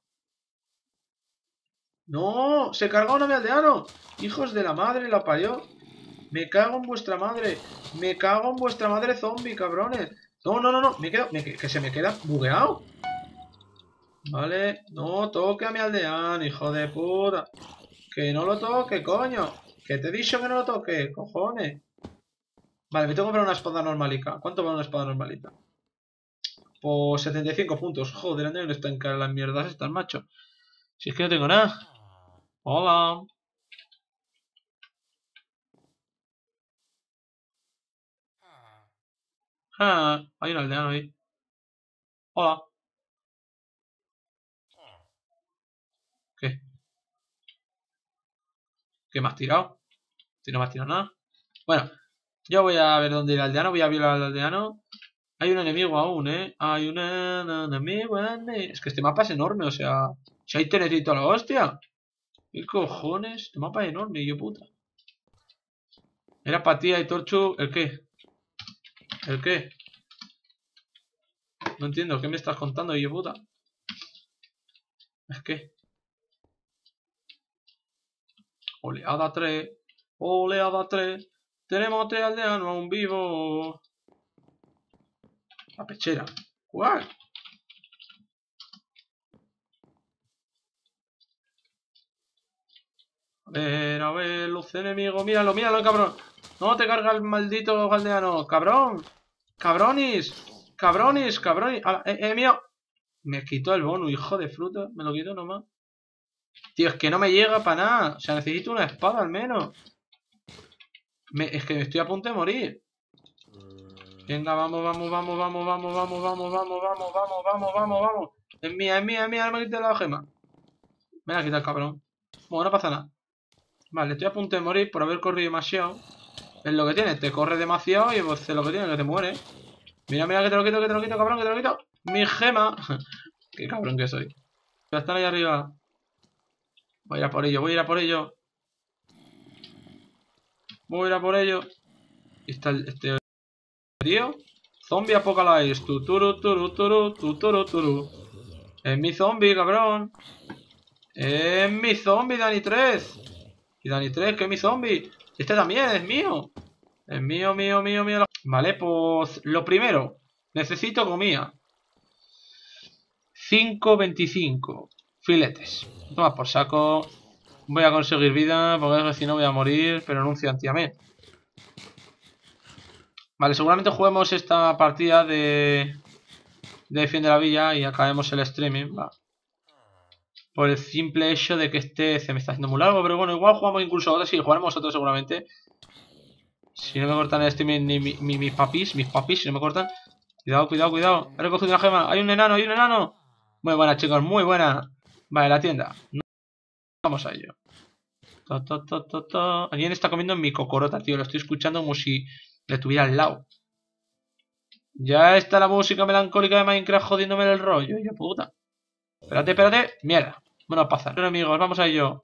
¡No! ¡Se cargó a mi aldeano! ¡Hijos de la madre, la parió! ¡Me cago en vuestra madre! Zombie, cabrones! No. Que se me queda bugueado. Vale. No toque a mi aldeano, hijo de puta. Que no lo toque, coño. Que te he dicho que no lo toque, cojones. Vale, me tengo que comprar una espada normalica. ¿Cuánto vale una espada normalita? Pues 75 puntos. Joder, ¿dónde no están caras las mierdas estas, macho? Si es que no tengo nada. Hola. Hay un aldeano ahí. Hola. ¿Qué? ¿Qué me has tirado? Si no me has tirado nada. Bueno, yo voy a ver dónde ir el aldeano. Voy a violar al aldeano. Hay un enemigo aún, ¿eh? Hay un enemigo. Es que este mapa es enorme, o sea... Si hay tenecito a la hostia. ¿Qué cojones? Este mapa es enorme, yo puta. Era para ti, Aitorchu. ¿El qué? ¿El qué? No entiendo. ¿Qué me estás contando, hijo puta? Es que... Oleada 3. Oleada 3. Tenemos 3 aldeanos aún vivos. La pechera. ¿Cuál? A ver, los enemigos. Míralo, míralo, cabrón. No te carga el maldito aldeano. Cabrón. Cabronis. Cabronis, cabronis. Mío. Me quitó el bonus, hijo de fruta. Me lo quito nomás. Tío, es que no me llega para nada. O sea, necesito una espada al menos. Es que me estoy a punto de morir. Venga, vamos, vamos, vamos, vamos, vamos, vamos, vamos, vamos, vamos, vamos, vamos, vamos, vamos. Es mía, es mía, es mía. No me quité la gema. Me la quita el cabrón. Bueno, no pasa nada. Vale, estoy a punto de morir por haber corrido demasiado. Es lo que tiene, te corre demasiado y pues es lo que tiene, que te muere. Mira, mira, que te lo quito, cabrón, que te lo quito. Mi gema. Qué cabrón que soy. Ya están ahí arriba. Voy a ir a por ello, voy a ir a por ello. Voy a ir a por ello. Y está este tío. Zombie Apocalypse. Tuturu, turu, turu, tuturu, turu. Es mi zombie, cabrón. Es mi zombie, Dani 3. Y Dani 3, que es mi zombie. Este también es mío. Es mío, mío, mío, mío. Vale, pues lo primero. Necesito comida. 5.25 filetes. Toma por saco. Voy a conseguir vida porque si no voy a morir. Pero anuncio anti-amén. Vale, seguramente juguemos esta partida de Defiende la Villa y acabemos el streaming. Va. Por el simple hecho de que este se me está haciendo muy largo. Pero bueno, igual jugamos incluso otros. Sí, jugaremos otros seguramente. Si no me cortan el streaming ni mis papis, si no me cortan. Cuidado, cuidado, cuidado. He recogido una gema. Hay un enano, hay un enano. Muy buena, chicos, muy buena. Vale, la tienda. Vamos a ello. Alguien está comiendo en mi cocorota, tío. Lo estoy escuchando como si le tuviera al lado. Ya está la música melancólica de Minecraft jodiéndome el rollo. Yo puta. Espérate, espérate. Mierda. Bueno, pasa. Bueno, amigos, vamos a ello.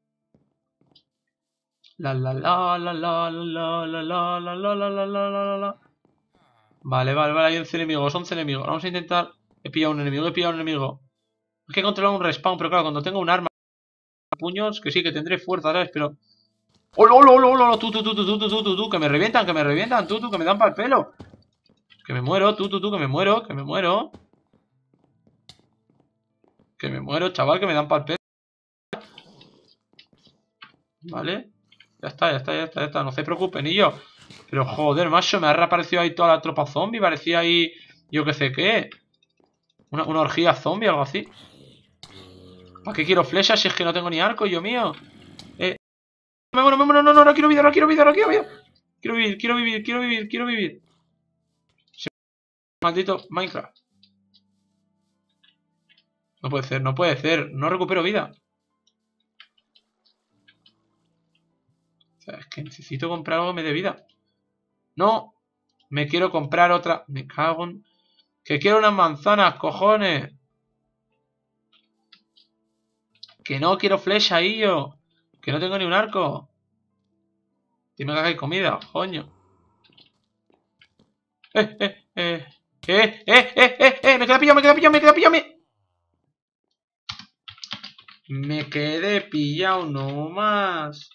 La la la la la la la la la la la la la la la. Vale, vale, vale. Hay 11 enemigos, 11 enemigos. Vamos a intentar. He pillado un enemigo, he pillado un enemigo. Hay que controlar un respawn, pero claro, cuando tengo un arma puños, que sí, que tendré fuerza, ¿sabes? Pero... ¡Oh, lo, lo, lo, lo! Tú! Que me revientan, tú, que me dan para el pelo. Que me muero, tú, que me muero, que me muero. Que me muero, chaval, que me dan para el pelo. Vale. Ya está, ya está, ya está, ya está. No se preocupen, ni yo. Pero joder, macho, me ha reaparecido ahí toda la tropa zombie. Parecía ahí, yo qué sé qué. Una orgía zombie, algo así. ¿Para qué quiero flechas si es que no tengo ni arco, yo mío? Me muero, no quiero vida, no quiero vida, no quiero vida. Quiero vivir, quiero vivir, quiero vivir, quiero vivir. Maldito Minecraft. No puede ser, no puede ser. No recupero vida. O sea, es que necesito comprar algo que me dé vida. No. Me quiero comprar otra. Me cago en... Que quiero unas manzanas, cojones. Que no quiero flecha ahí yo. Que no tengo ni un arco. Dime que hay comida, coño. Me quedé pillado, me quedé pillado, me quedé pillado. Me quedé pillado nomás.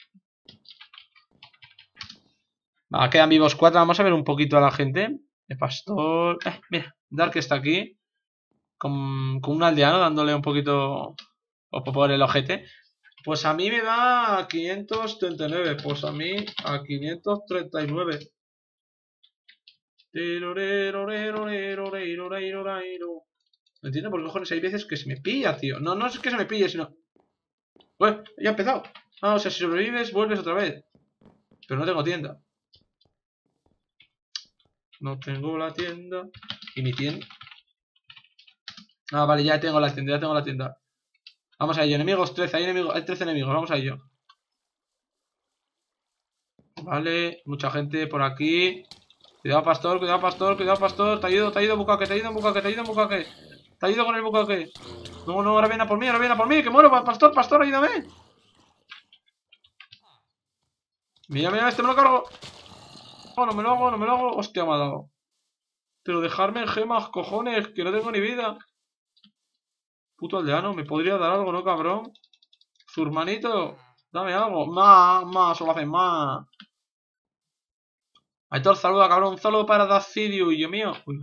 Va, quedan vivos 4. Vamos a ver un poquito a la gente. El pastor. Mira, Dark está aquí. Con un aldeano dándole un poquito por el ojete. Pues a mí me da a 539. Pues a mí a 539. ¿Me entiendes? Porque cojones hay veces que se me pilla, tío. No, no es que se me pille, sino... Bueno, ya ha empezado. Ah, o sea, si sobrevives, vuelves otra vez. Pero no tengo tienda. No tengo la tienda. ¿Y mi tienda? Ah, vale, ya tengo la tienda, ya tengo la tienda. Vamos a ello, enemigos 13, hay 13 enemigos, vamos a ello. Vale, mucha gente por aquí. Cuidado, pastor, cuidado, pastor, cuidado, pastor. Te ha ido, bucaque, te ha ido, bucaque, te ha ido, bucaque. Te ha ido con el bucaque. No, no, ahora viene a por mí, ahora viene a por mí, que muero, pastor, pastor, ayúdame. Mira, mira, este me lo cargo. Oh, no me lo hago, no me lo hago. Hostia, me ha dado. Pero dejarme en gemas, cojones, que no tengo ni vida. Puto aldeano, me podría dar algo, ¿no, cabrón? Su hermanito, dame algo. Más, solo hacen más. Aitor, saluda, cabrón. Un saludo para Dacidio, y yo mío. Uy.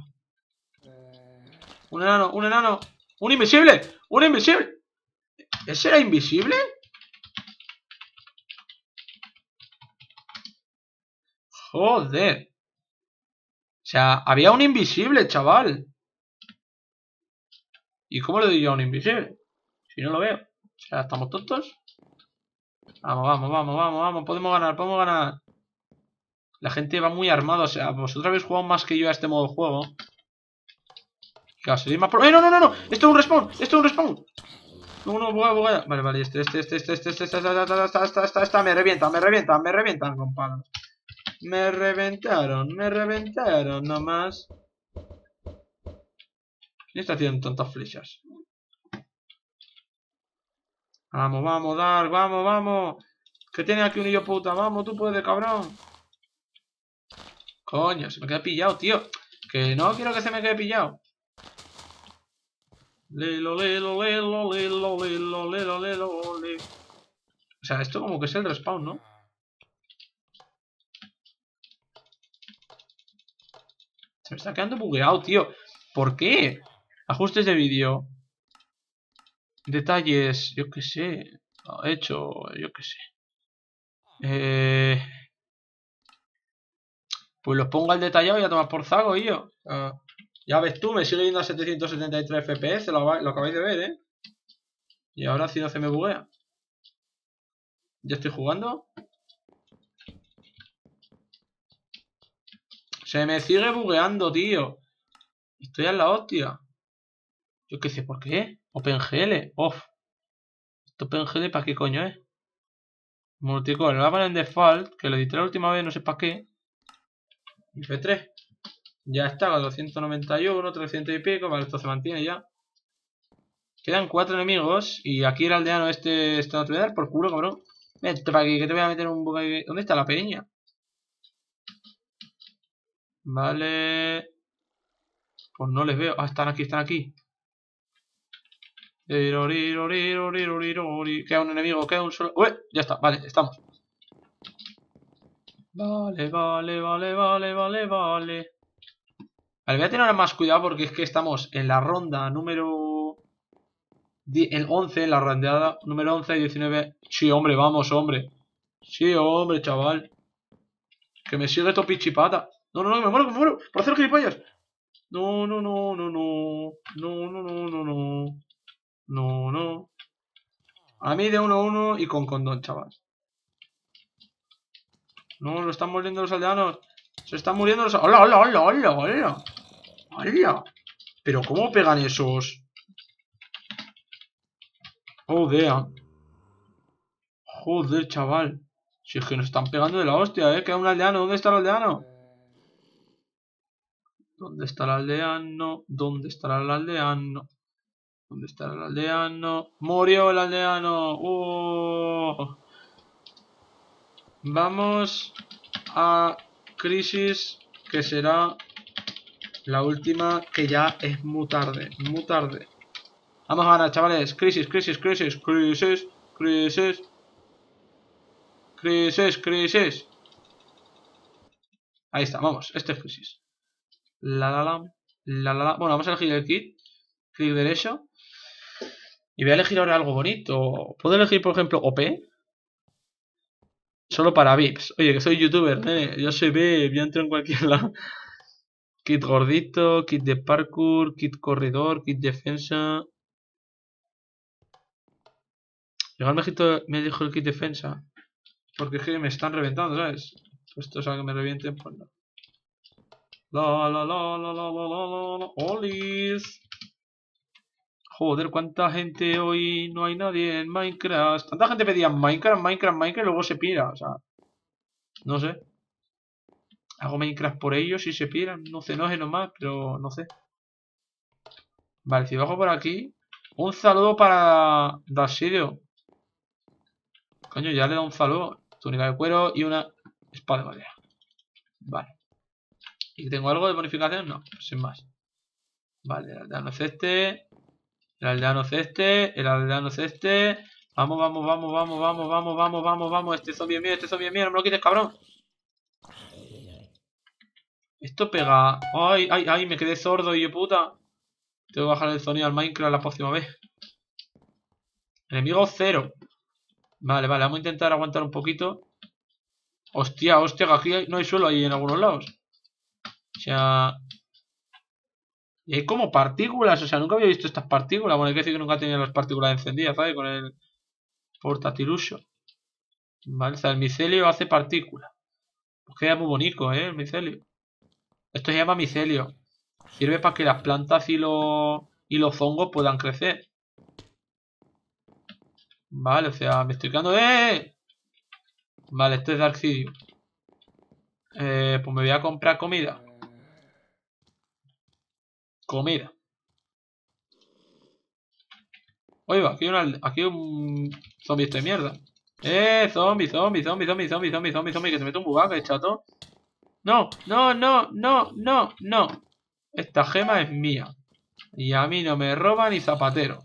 Un enano, un enano. ¡Un invisible! ¡Un invisible! ¿Ese era invisible? Joder. O sea, había un invisible, chaval. ¿Y cómo le doy yo a un invisible? Si no lo veo. O sea, ¿estamos tontos? Vamos, vamos, vamos, vamos, vamos. Podemos ganar, podemos ganar. La gente va muy armada. O sea, vosotros habéis jugado más que yo a este modo de juego. Claro, seréis más pro... ¡No, no, no, no! ¡Esto es un respawn! ¡Esto es un respawn! No, no, buga. Vale, vale, me revientan, compadre. Me reventaron nomás. ¿Quién está haciendo tantas flechas? Vamos, vamos, Dark, vamos, vamos. Que tiene aquí un hijo puta, vamos, tú puedes, cabrón. Coño, se me queda pillado, tío. Que no quiero que se me quede pillado. Lelo. O sea, esto como que es el respawn, ¿no? Se me está quedando bugueado, tío. ¿Por qué? Ajustes de vídeo. Detalles, yo qué sé. Hecho, yo qué sé. Pues los pongo al detallado y a tomar por saco, yo. Ya ves tú, me sigue yendo a 773 FPS, lo acabáis de ver, ¿eh? Y ahora si no se me buguea. ¿Ya estoy jugando? Se me sigue bugueando, tío. Estoy a la hostia. Yo qué sé, ¿por qué? OpenGL, off. ¿Esto OpenGL para qué coño es? Multicore, lo voy a poner en default, que lo edité la última vez, no sé para qué. F3. Ya está, con 291, 300 y pico. Vale, esto se mantiene ya. Quedan 4 enemigos. Y aquí el aldeano este no te voy a dar por culo, cabrón. Vete para aquí, que te voy a meter un buque. ¿Dónde está la peña? Vale. Pues no les veo. Ah, están aquí, están aquí. Queda un enemigo, queda un solo. ¡Uy! Ya está, vale, estamos. Vale. Vale, voy a tener más cuidado porque es que estamos en la ronda número... El 11, en la ronda número 11 y 19. Sí, hombre, vamos, hombre. Sí, hombre, chaval. Que me sigue esto pichipata. No, me muero. Por hacer gilipollas. No. No. A mí de 1-1 y con condón, chaval. No, lo están muriendo los aldeanos. Se están muriendo los... ¡Hola! Pero ¿cómo pegan esos? Joder, chaval. Si es que nos están pegando de la hostia, Queda un aldeano. ¿Dónde está el aldeano? ¿Dónde estará el aldeano? ¡Murió el aldeano! Vamos a crisis, que será la última, que ya es muy tarde. Vamos a ganar, chavales. Crisis. Ahí está, vamos. Este es crisis. Bueno, vamos a elegir el kit. Clic derecho. Y voy a elegir ahora algo bonito. ¿Puedo elegir, por ejemplo, OP? Solo para VIPs. Oye, que soy youtuber, yo soy VIP, yo entro en cualquier lado. Kit gordito, kit de parkour, kit corredor, kit defensa. Igual me dejo el kit defensa. Porque es que me están reventando, ¿sabes? Pues esto es algo que me revienten, pues no. ¡Olis! Joder, cuánta gente hoy, no hay nadie en Minecraft. Tanta gente pedía Minecraft, y luego se pira, o sea. No sé. Hago Minecraft por ellos y se piran. No sé, no es nomás, pero no sé. Vale, si bajo por aquí. Un saludo para Dacidio. Coño, ya le da un saludo. Túnica de cuero y una Espada de madera. Vale. ¿Y tengo algo de bonificación? No, sin más. Vale, el aldeano es este. El aldeano es este. El aldeano es este. Vamos, vamos, vamos, vamos, vamos, vamos, vamos, vamos, vamos. Este zombie es mío, no me lo quites, cabrón. Esto pega. Ay, ay, ay, me quedé sordo, y puta. Tengo que bajar el sonido al Minecraft la próxima vez. Enemigo 0. Vale, vale, vamos a intentar aguantar un poquito. Hostia, hostia, que aquí no hay suelo ahí en algunos lados. O sea... Y hay como partículas, o sea, nunca había visto estas partículas. Bueno, hay que decir que nunca tenía las partículas encendidas, ¿sabes? Con el portatilucho. Vale, o sea, el micelio hace partículas. Pues queda muy bonito, ¿eh? El micelio. Esto se llama micelio. Sirve para que las plantas y los hongos puedan crecer. Vale, o sea, me estoy quedando... ¡Eh! Vale, esto es Darkcidio. Pues me voy a comprar comida. Comida. Oiga, aquí hay un zombie de mierda. Zombie, zombie, zombie, zombie, zombie, zombie, zombie, zombie, que te meto un bugaque, chato. No, no, no, no, no, no. Esta gema es mía. Y a mí no me roba ni zapatero.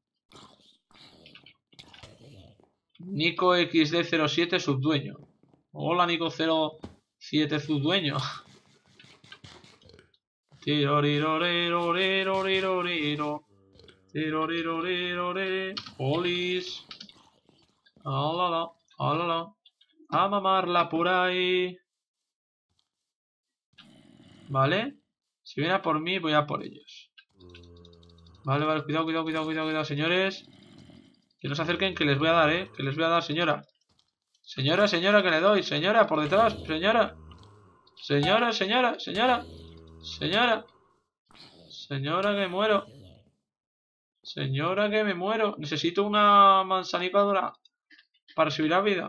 Nico XD07 subdueño. Hola Nico 07 subdueño. Polis. Alala, alala. A mamarla por ahí. Vale. Si viene a por mí, voy a por ellos. Vale, vale, cuidado, cuidado, cuidado, cuidado, cuidado, señores. Que no se acerquen, que les voy a dar, que les voy a dar, señora. Señora, señora, que le doy. Señora, por detrás, señora. Señora, señora, señora. Señora. Señora, que muero. Señora, que me muero. Necesito una manzanita dura para subir la vida.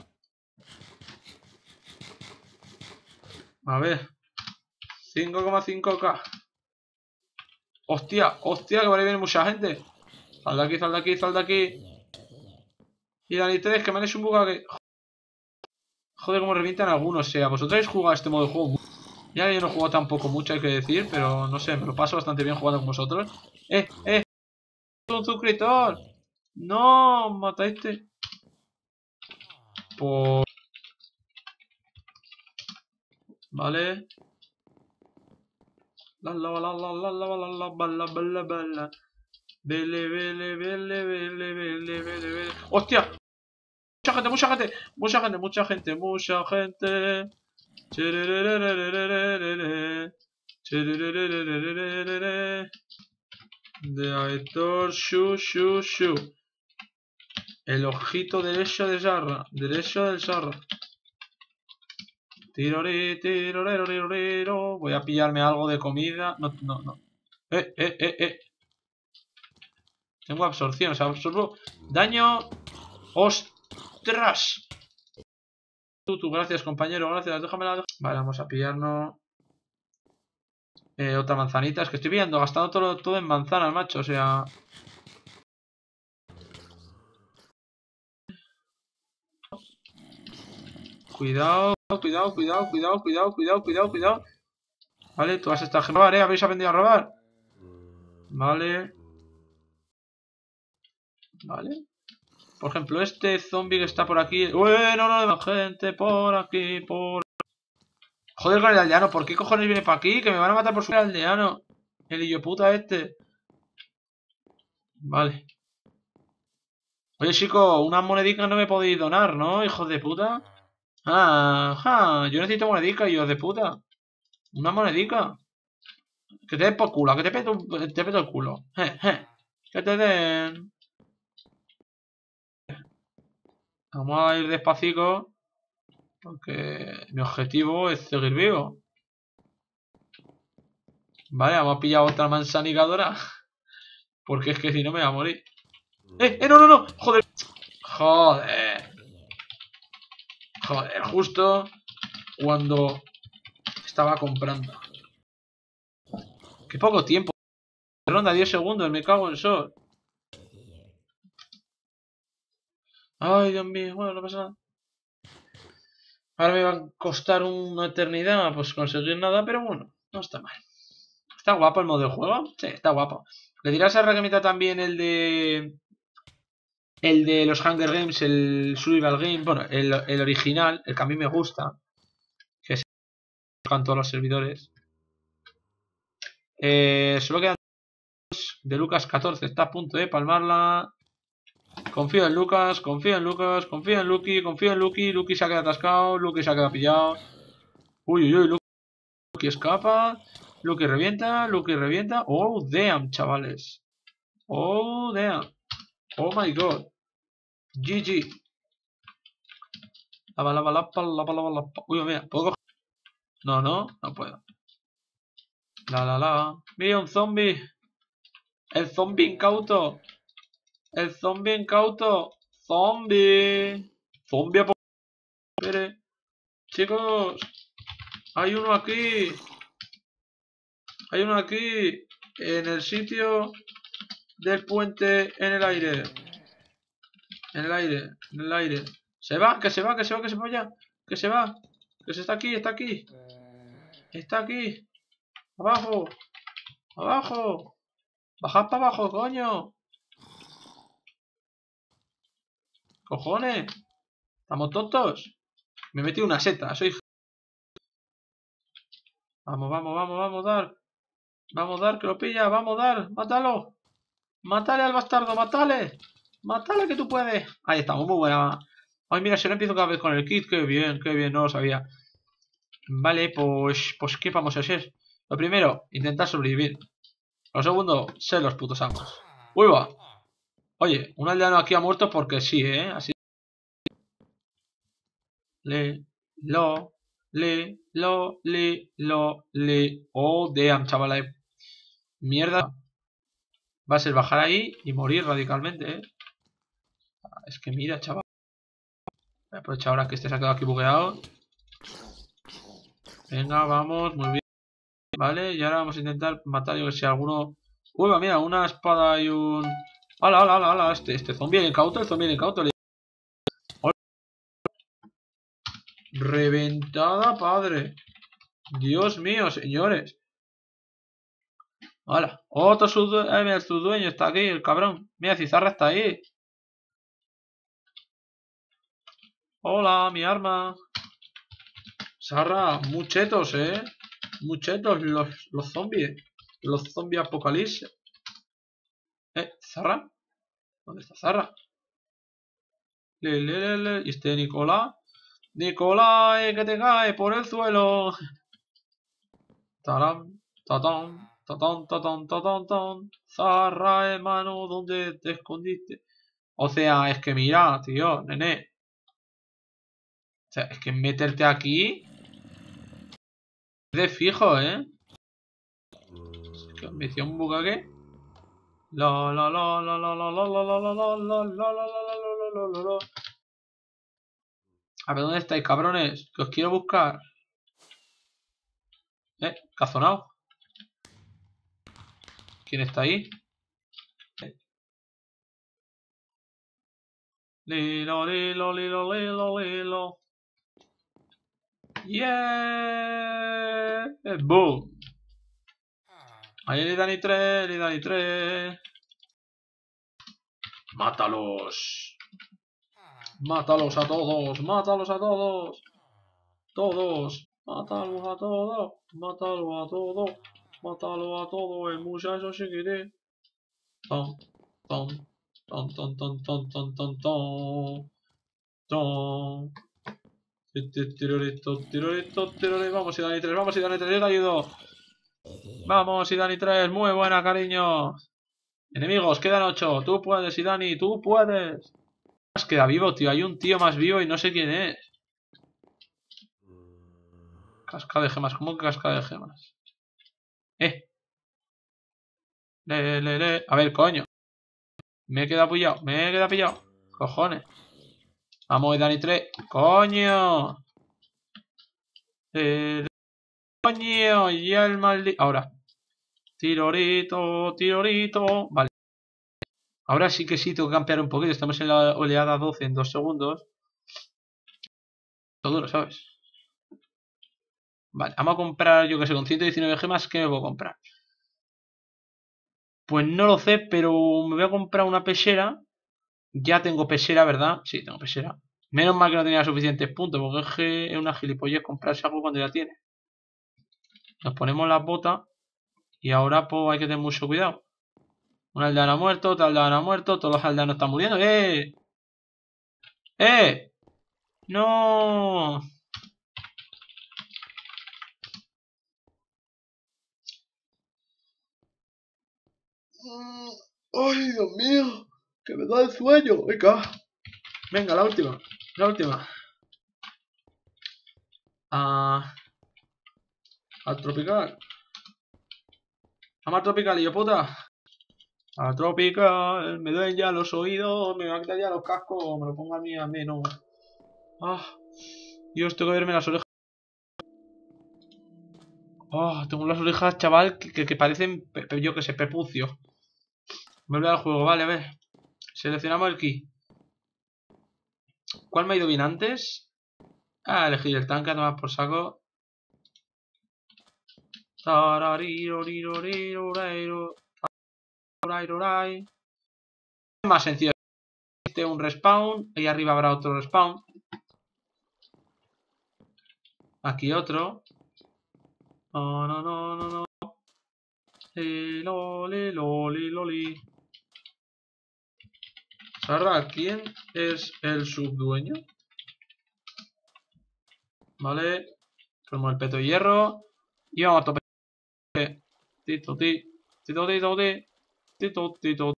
A ver. 5,5k. Hostia, hostia, que vale viene mucha gente. Sal de aquí, sal de aquí, sal de aquí. Y Dani 3, que me han hecho un bugaque. Joder, como revientan algunos. O sea, vosotros habéis jugado este modo de juego. Ya yo no juego tampoco mucho, hay que decir. Pero no sé, me lo paso bastante bien jugando con vosotros. Un suscriptor. No, mataste. Por... Vale. La la la la la la la la bala bala bala. Vele, vele, vele, vele, vele, vele, vele. ¡Hostia! Mucha gente, mucha gente, mucha gente, mucha gente, mucha gente. De Aitor, shu, shu, shu. El ojito derecho de Sarra. Derecho del Sarra. Tirori, tirorero, tirorero. Voy a pillarme algo de comida. No, no, no. Tengo absorción, o sea, absorbo daño. ¡Ostras! Tú, gracias, compañero, gracias. Déjamela. Vale, vamos a pillarnos otra manzanita. Es que estoy viendo, gastando todo en manzanas, macho. O sea... Cuidado, cuidado, cuidado, cuidado, cuidado, cuidado, cuidado, cuidado. Vale, tú has estado a robar, ¿habéis aprendido a robar? Vale. Vale. Por ejemplo, este zombie que está por aquí. Bueno, no, gente por aquí, por... Joder con el aldeano, ¿por qué cojones viene para aquí? Que me van a matar por su aldeano. El hillo puta este. Vale. Oye, chico, unas monedicas no me podéis donar, ¿no? Hijos de puta. Yo necesito monedicas, hijos de puta. Una monedica. Que te den por culo, que te peto el culo. Que te den. Vamos a ir despacito. Porque mi objetivo es seguir vivo. Vale, vamos a pillar otra manzanicadora. Porque es que si no me voy a morir. No, no, no. Joder. Joder. Joder, justo cuando estaba comprando. Qué poco tiempo. Ronda 10 segundos, me cago en el sol. Ay, Dios mío, bueno, no pasa nada. Ahora me va a costar una eternidad pues conseguir nada, pero bueno, no está mal. ¿Está guapo el modo de juego? Sí, está guapo. ¿Le dirás a Ragamita también el de... El de los Hunger Games, el Survival Game, bueno, el original, el que a mí me gusta, que se tocan todos los servidores. Solo quedan dos de Lucas 14, está a punto de palmarla. Confío en Lucas, confío en Lucas, confío en Lucky, confío en Lucky. Lucky se ha quedado atascado, Lucky se ha quedado pillado. Uy, uy, uy, Lucky escapa. Lucky revienta, Lucky revienta. Oh, damn, chavales. Oh, damn. Oh my god. GG. Lava, lava, lapa, lava, lava, lapa. Uy, mira, ¿puedo coger? No, no, no puedo. La. Mira, un zombie. El zombie incauto. El zombie incauto. Zombie. Zombie. Espere. Chicos. Hay uno aquí. Hay uno aquí. En el sitio del puente en el aire. En el aire. En el aire. Se va, que se va, que se va, que se vaya. Que se va. Que se está aquí, está aquí. Está aquí. Abajo. Abajo. Bajad para abajo, coño. Cojones. ¿Estamos tontos? Me he metido una seta, soy... Vamos, vamos, vamos, vamos, Dark. Vamos, Dark, que lo pilla, vamos, Dark, mátalo. Mátale al bastardo, mátale. Mátale que tú puedes. Ahí estamos, muy buena. Ay, mira, si ahora empiezo cada vez con el kit, qué bien, no lo sabía. Vale, pues ¿qué vamos a hacer? Lo primero, intentar sobrevivir. Lo segundo, ser los putos amos. Uy, va. Oye, un aldeano aquí ha muerto porque sí, Así. Lo. Oh, damn, chaval. Mierda. Va a ser bajar ahí y morir radicalmente, Es que mira, chaval. Voy a aprovechar ahora que este se ha quedado aquí bugueado. Venga, vamos, muy bien. Vale, y ahora vamos a intentar matar, yo que sé, alguno... Uy, mira, una espada y un... ¡Hala, hala, hala, hala! Este zombie incauto, el zombie incauto. Reventada, padre. Dios mío, señores. ¡Hala! Otro mira, su dueño está aquí, el cabrón. Mira, Cizarra está ahí. Hola, mi arma. Sarra, muchetos, Muchetos los zombies. Los zombies apocalipsis. ¿Zarra? ¿Dónde está Zarra? ¿Y este Nicolás? Nicolás, que te cae por el suelo. Tarán, tatán, tatán, tatán, tatán, tatán. Zarra, hermano, ¿dónde te escondiste? O sea, es que mira, tío, nene. O sea, es que meterte aquí es de fijo, Es que me hicieron un bucaque. La la la la la la la la la la la la la la la la la. A ver, ¿dónde estáis, cabrones? Que os quiero buscar. Cazonao. ¿Quién está ahí? Lilo, lilo, lilo, lilo, lilo. Yeah. Boom. Ahí le dan y tres, le dan y tres. Mátalos. Mátalos a todos, mátalos a todos. Todos. Mátalos a todos. Mátalo a todos. Mátalo a todos. El muchacho se quiere. Tom, tom, tom, tom, tom, tom, tom, tom, tom. Tom. Vamos, y Dani 3, vamos, y Dani 3, yo te ayudo. Vamos, y Dani 3, muy buena, cariño. Enemigos, quedan 8. Tú puedes, y Dani, tú puedes. Más queda vivo, tío. Hay un tío más vivo y no sé quién es. Cascada de gemas, ¿cómo que cascada de gemas? A ver, coño. Me he quedado pillado, me he quedado pillado. Cojones. Vamos, y Dani 3. Coño. Coño, ya el maldito. Ahora. Tirorito, tirorito. Vale. Ahora sí, tengo que campear un poquito. Estamos en la oleada 12 en 2 segundos. duro, ¿sabes? Vale, vamos a comprar, yo que sé, con 119 gemas, ¿qué me puedo comprar? Pues no lo sé, pero me voy a comprar una pechera. Ya tengo pechera, ¿verdad? Sí, tengo pechera. Menos mal que no tenía suficientes puntos, porque es una gilipollez comprarse algo cuando ya tiene. Nos ponemos las botas y ahora pues hay que tener mucho cuidado. Un aldeano ha muerto, otro aldeano ha muerto, todos los aldeanos están muriendo. ¡Eh! ¡Eh! ¡No! ¡Ay, Dios mío! ¡Que me da el sueño! ¡Venga! Venga, la última. La última. Al tropical. Vamos al tropical, hijo puta. A tropical. Me duelen ya los oídos. Me van a quitar ya los cascos. Me lo pongo a mí a menos. Ah. Dios, tengo que verme las orejas. Oh, tengo las orejas, chaval, que parecen, yo que sé, prepucios. Me olvidado el juego, vale, a ver. Seleccionamos el ki. ¿Cuál me ha ido bien antes? Ah, elegir el tanque, a tomar por saco. Es más sencillo. Este un respawn. Ahí arriba habrá otro respawn. Aquí otro. No, no, no, no, no. Loli, loli, loli. ¿Sabrá quién es el subdueño? Vale. Ponemos el peto de hierro. Y vamos a tope. Tito, tito, tito, tito, tito.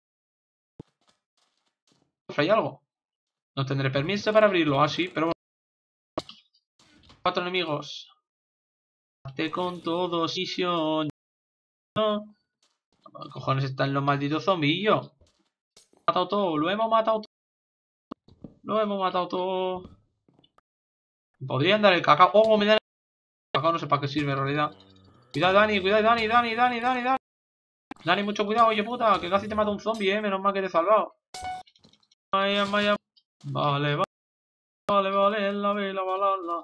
¿Hay algo? No tendré permiso para abrirlo así, pero bueno. 4 enemigos. Mate con todos, misión. ¿Qué cojones están los malditos zombillos? Matado todo, lo hemos matado todo. Lo hemos matado todo. Podrían dar el cacao. Oh, me dan el cacao, no sé para qué sirve en realidad. Cuidado, Dani, cuidado, Dani, Dani, Dani, Dani, Dani. Dani, mucho cuidado, oye puta, que casi te mata un zombie, menos mal que te he salvado. Vaya, vaya. Vale, vale, vale, vale, la vela, la.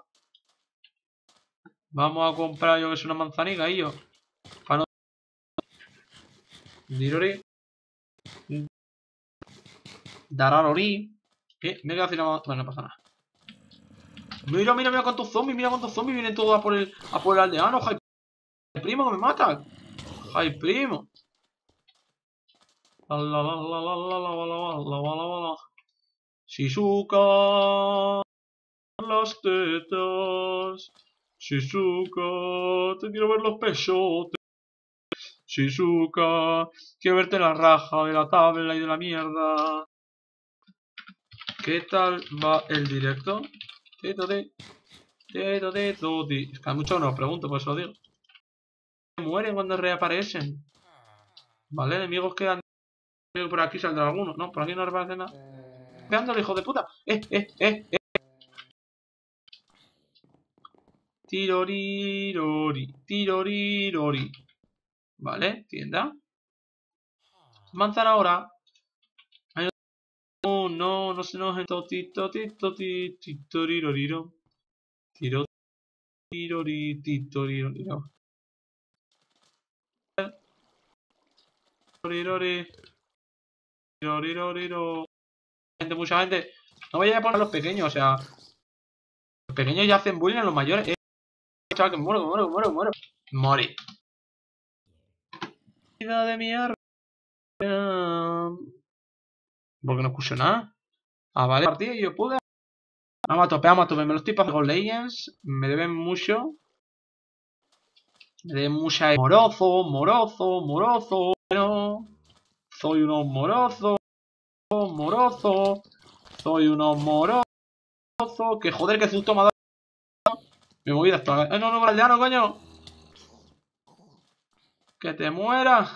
Vamos a comprar yo que es una manzanica, y yo. Para no. Dirori. Dararori. Me he quedado sin la. Bueno, no pasa nada. Mira, mira, mira cuántos zombies vienen todos a por el aldeano, ¡ay, primo, que me matan! ¡Ay, primo! La la la la la la la la la la la. Shizuka, las tetas. Shizuka, te quiero ver los pechotes. Shizuka, quiero verte la raja de la tabla y de la mierda. ¿Qué tal va el directo? Es que a muchos no os pregunto, por eso lo digo. Mueren cuando reaparecen. Vale, enemigos quedan. Por aquí saldrá alguno. No, por aquí no reaparece nada. Pegándole, hijo de puta. Tirorirori. Tirorirori. Vale, tienda. Manzana ahora. No, no, no se nos tito, tito, tito, riroriro. Tiro, tirori, tito, riroriro. Rirori. Riroriro. Gente, mucha gente. No vaya a poner a los pequeños, o sea. Los pequeños ya hacen bullying a los mayores. Chaval, que muero, muero, muero, muero. Mori. Vida de mierda. Porque no escucho nada. Ah, vale. Partida y yo pude. Vamos a tope, vamos a tope. Me lo estoy pasando con Legends. Me deben mucho. Me deben mucha. Morozo, morozo, morozo. No. Soy unos morozo. Morozo. Soy unos morozo. Que joder, que susto me ha dado. Me voy a estar. No, no, aldeano, coño. Que te mueras.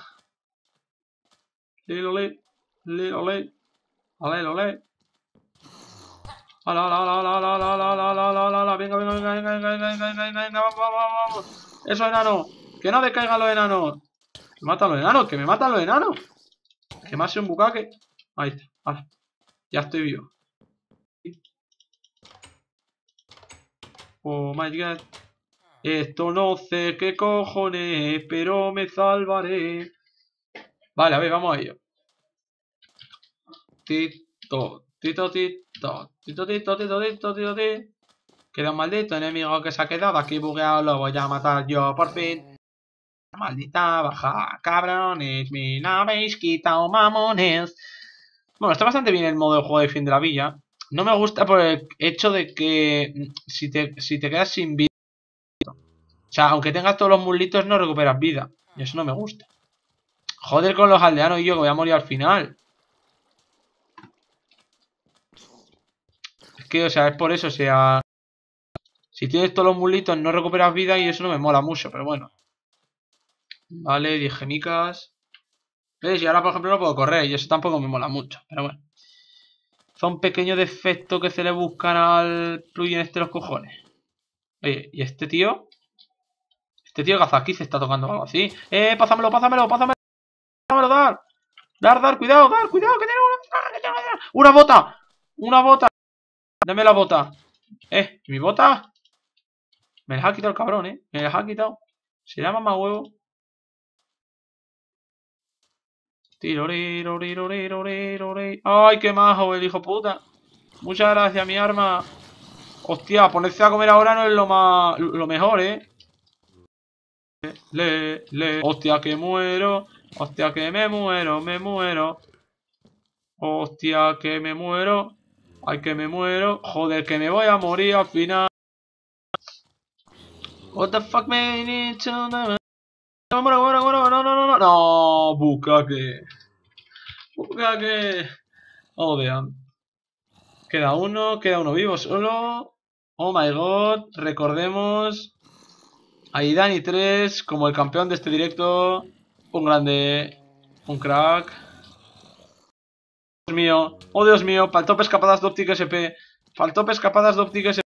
Lilole. Lilole. Ale. Venga, venga, vamos. Eso, enano. Que no decaigan los enanos. Que matan los enanos, que me matan los enanos. Que me hace un bucaque. Ahí está, vale. Ya estoy vivo. Oh my god. Esto no sé qué cojones, pero me salvaré. Vale, a ver, vamos a ello. Tito, tito, tito, tito, tito, tito, tito, tito, tito. Queda un maldito enemigo que se ha quedado aquí bugueado, lo voy a matar yo por fin. Maldita baja, cabrones, me la habéis quitado, mamones. Bueno, está bastante bien el modo de juego de fin de la villa. No me gusta por el hecho de que si te quedas sin vida, o sea, aunque tengas todos los muslitos no recuperas vida. Y eso no me gusta. Joder con los aldeanos y yo que voy a morir al final. Es que, o sea, es por eso, o sea... Si tienes todos los muslitos no recuperas vida y eso no me mola mucho, pero bueno. Vale, 10 gemicas. ¿Ves? Y ahora, por ejemplo, no puedo correr y eso tampoco me mola mucho, pero bueno. Son pequeños defectos que se le buscan al plugin este de los cojones. Oye, ¿y este tío? Este tío Kazaki se está tocando algo así. Pásamelo, pásamelo, pásamelo, pásamelo, dar. Dar, cuidado, cuidado, que tiene una bota. Una bota. Dame la bota. ¿Mi bota? Me las ha quitado el cabrón, me las ha quitado. Se llama más huevo. Ay, qué majo el hijo puta. Muchas gracias, mi arma. Hostia, ponerse a comer ahora no es lo mejor, Hostia, que muero. Hostia, que me muero. Hostia, que me muero. Ay, que me muero. Joder, que me voy a morir al final. What the fuck, man? No, no. No, Bukake. Oh, vean. Queda uno vivo solo. Oh my god. Recordemos. Ahí Dani 3 como el campeón de este directo. Un grande. Un crack. Dios mío. Oh, Dios mío. Faltó escapadas de Optic SP. Faltó escapadas de Optic SP.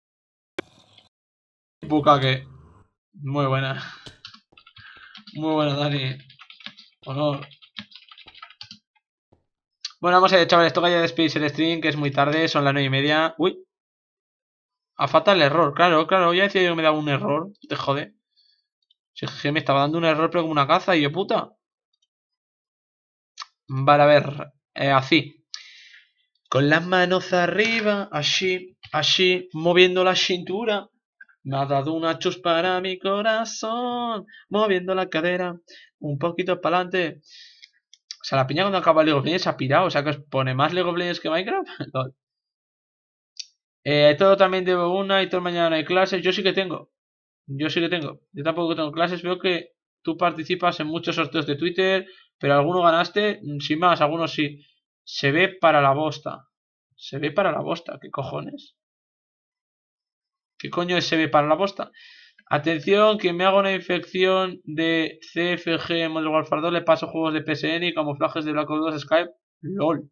Bukake. Muy buena. Muy buena, Dani. Honor. Bueno, vamos a ver, chavales. Toca ya despedirse el stream, que es muy tarde. Son las 9:30. Uy. A falta el error. Claro. Ya decía yo que me daba un error. Te jode. Si es que me estaba dando un error, pero como una caza. Y yo, puta. Vale, a ver. Así. Con las manos arriba. Así. Moviendo la cintura. Me ha dado una chus para mi corazón. Moviendo la cadera. Un poquito para adelante. O sea, la piña cuando acaba League of Legends se ha pirado. O sea, que os pone más League of Legends que Minecraft. Todo también debo una y todo mañana no hay clases. Yo sí que tengo. Yo tampoco tengo clases. Veo que tú participas en muchos sorteos de Twitter. Pero algunos ganaste. Sin más, algunos sí. Se ve para la bosta. ¿Qué cojones? ¿Qué coño es se ve para la bosta? Atención, que me haga una infección de CFG en Modern Warfare 2, le paso juegos de PSN y camuflajes de Black Ops 2 Skype. LOL.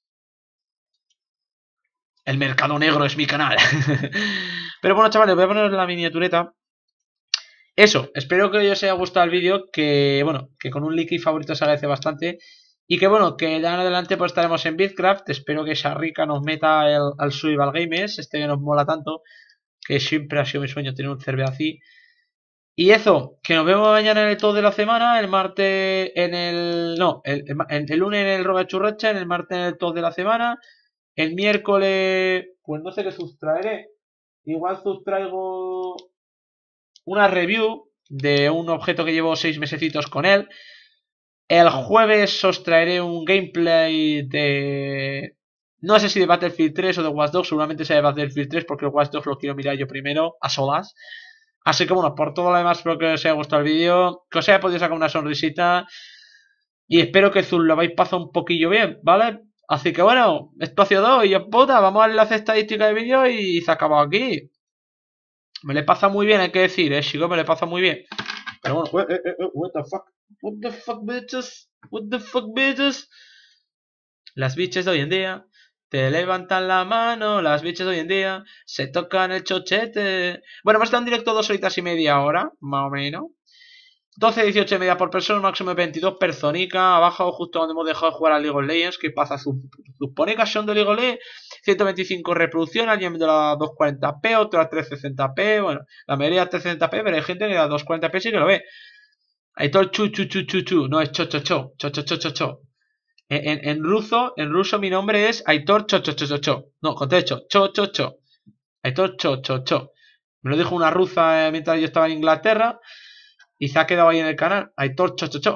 El mercado negro es mi canal. Pero bueno, chavales, voy a poner la miniatureta. Eso, espero que os haya gustado el vídeo. Que bueno, que con un like y favorito se agradece bastante. Y que bueno, que de ahora en adelante pues estaremos en Bizcraft. Espero que esa rica nos meta al Survival Games, este que nos mola tanto. Que siempre ha sido mi sueño tener un server así. Y eso, que nos vemos mañana en el top de la semana, el martes en el... No, el lunes en el Roga Churracha, en el martes en el top de la semana, el miércoles... Pues no sé qué sustraeré. Igual sustraigo una review de un objeto que llevo 6 mesecitos con él. El jueves os traeré un gameplay de... No sé si de Battlefield 3 o de Watch Dogs, seguramente sea de Battlefield 3 porque el Watch Dogs lo quiero mirar yo primero, a solas. Así que bueno, por todo lo demás espero que os haya gustado el vídeo, que os haya podido sacar una sonrisita y espero que lo habéis pasado un poquillo bien, ¿vale? Así que bueno, esto ha sido todo y yo puta, vamos al enlace estadística del vídeo y se ha acabado aquí. Me le pasa muy bien, hay que decir, chicos, me le pasa muy bien. Pero bueno, what the fuck, bitches? Las bitches de hoy en día te levantan la mano, las bitches de hoy en día se tocan el chochete. Bueno, hemos estado en directo 2 horitas y media ahora, más o menos. 12, 18 de media por persona, máximo de 22 personicas. Abajo, justo donde hemos dejado de jugar a League of Legends, que pasa sus ponicas son de League of Legends. 125 reproducciones, alguien viendo a 240p, otro a 360p. Bueno, la mayoría a 360p, pero hay gente que a 240p sí que lo ve. Aitor chu chu chu chu chu, no es cho cho cho, cho cho cho cho cho. En ruso mi nombre es Aitor cho cho cho cho cho. No, contesto, cho cho cho. Aitor cho cho cho. Me lo dijo una rusa mientras yo estaba en Inglaterra y se ha quedado ahí en el canal. Aitor cho cho cho.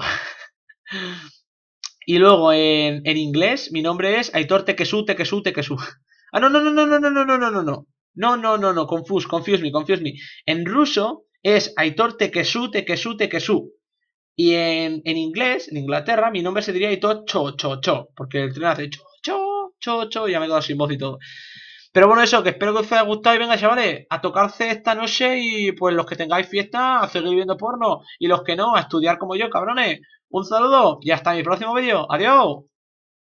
Y luego en inglés mi nombre es Aitor Tekesu Tekesu Tekesu. Ah, no, no, no, no, no, no, no, no, no, no, no. No, no, no, no, confuse me. En ruso es Aitor Tekesu Tekesu Tekesu. Y en inglés, en Inglaterra, mi nombre se diría Aitor Cho Cho Cho. Porque el tren hace Cho Cho Cho Cho. Y ya me he quedado sin voz y todo. Pero bueno, eso, que espero que os haya gustado. Y venga, chavales, a tocarse esta noche. Y pues los que tengáis fiesta, a seguir viendo porno. Y los que no, a estudiar como yo, cabrones. Un saludo y hasta mi próximo vídeo. Adiós.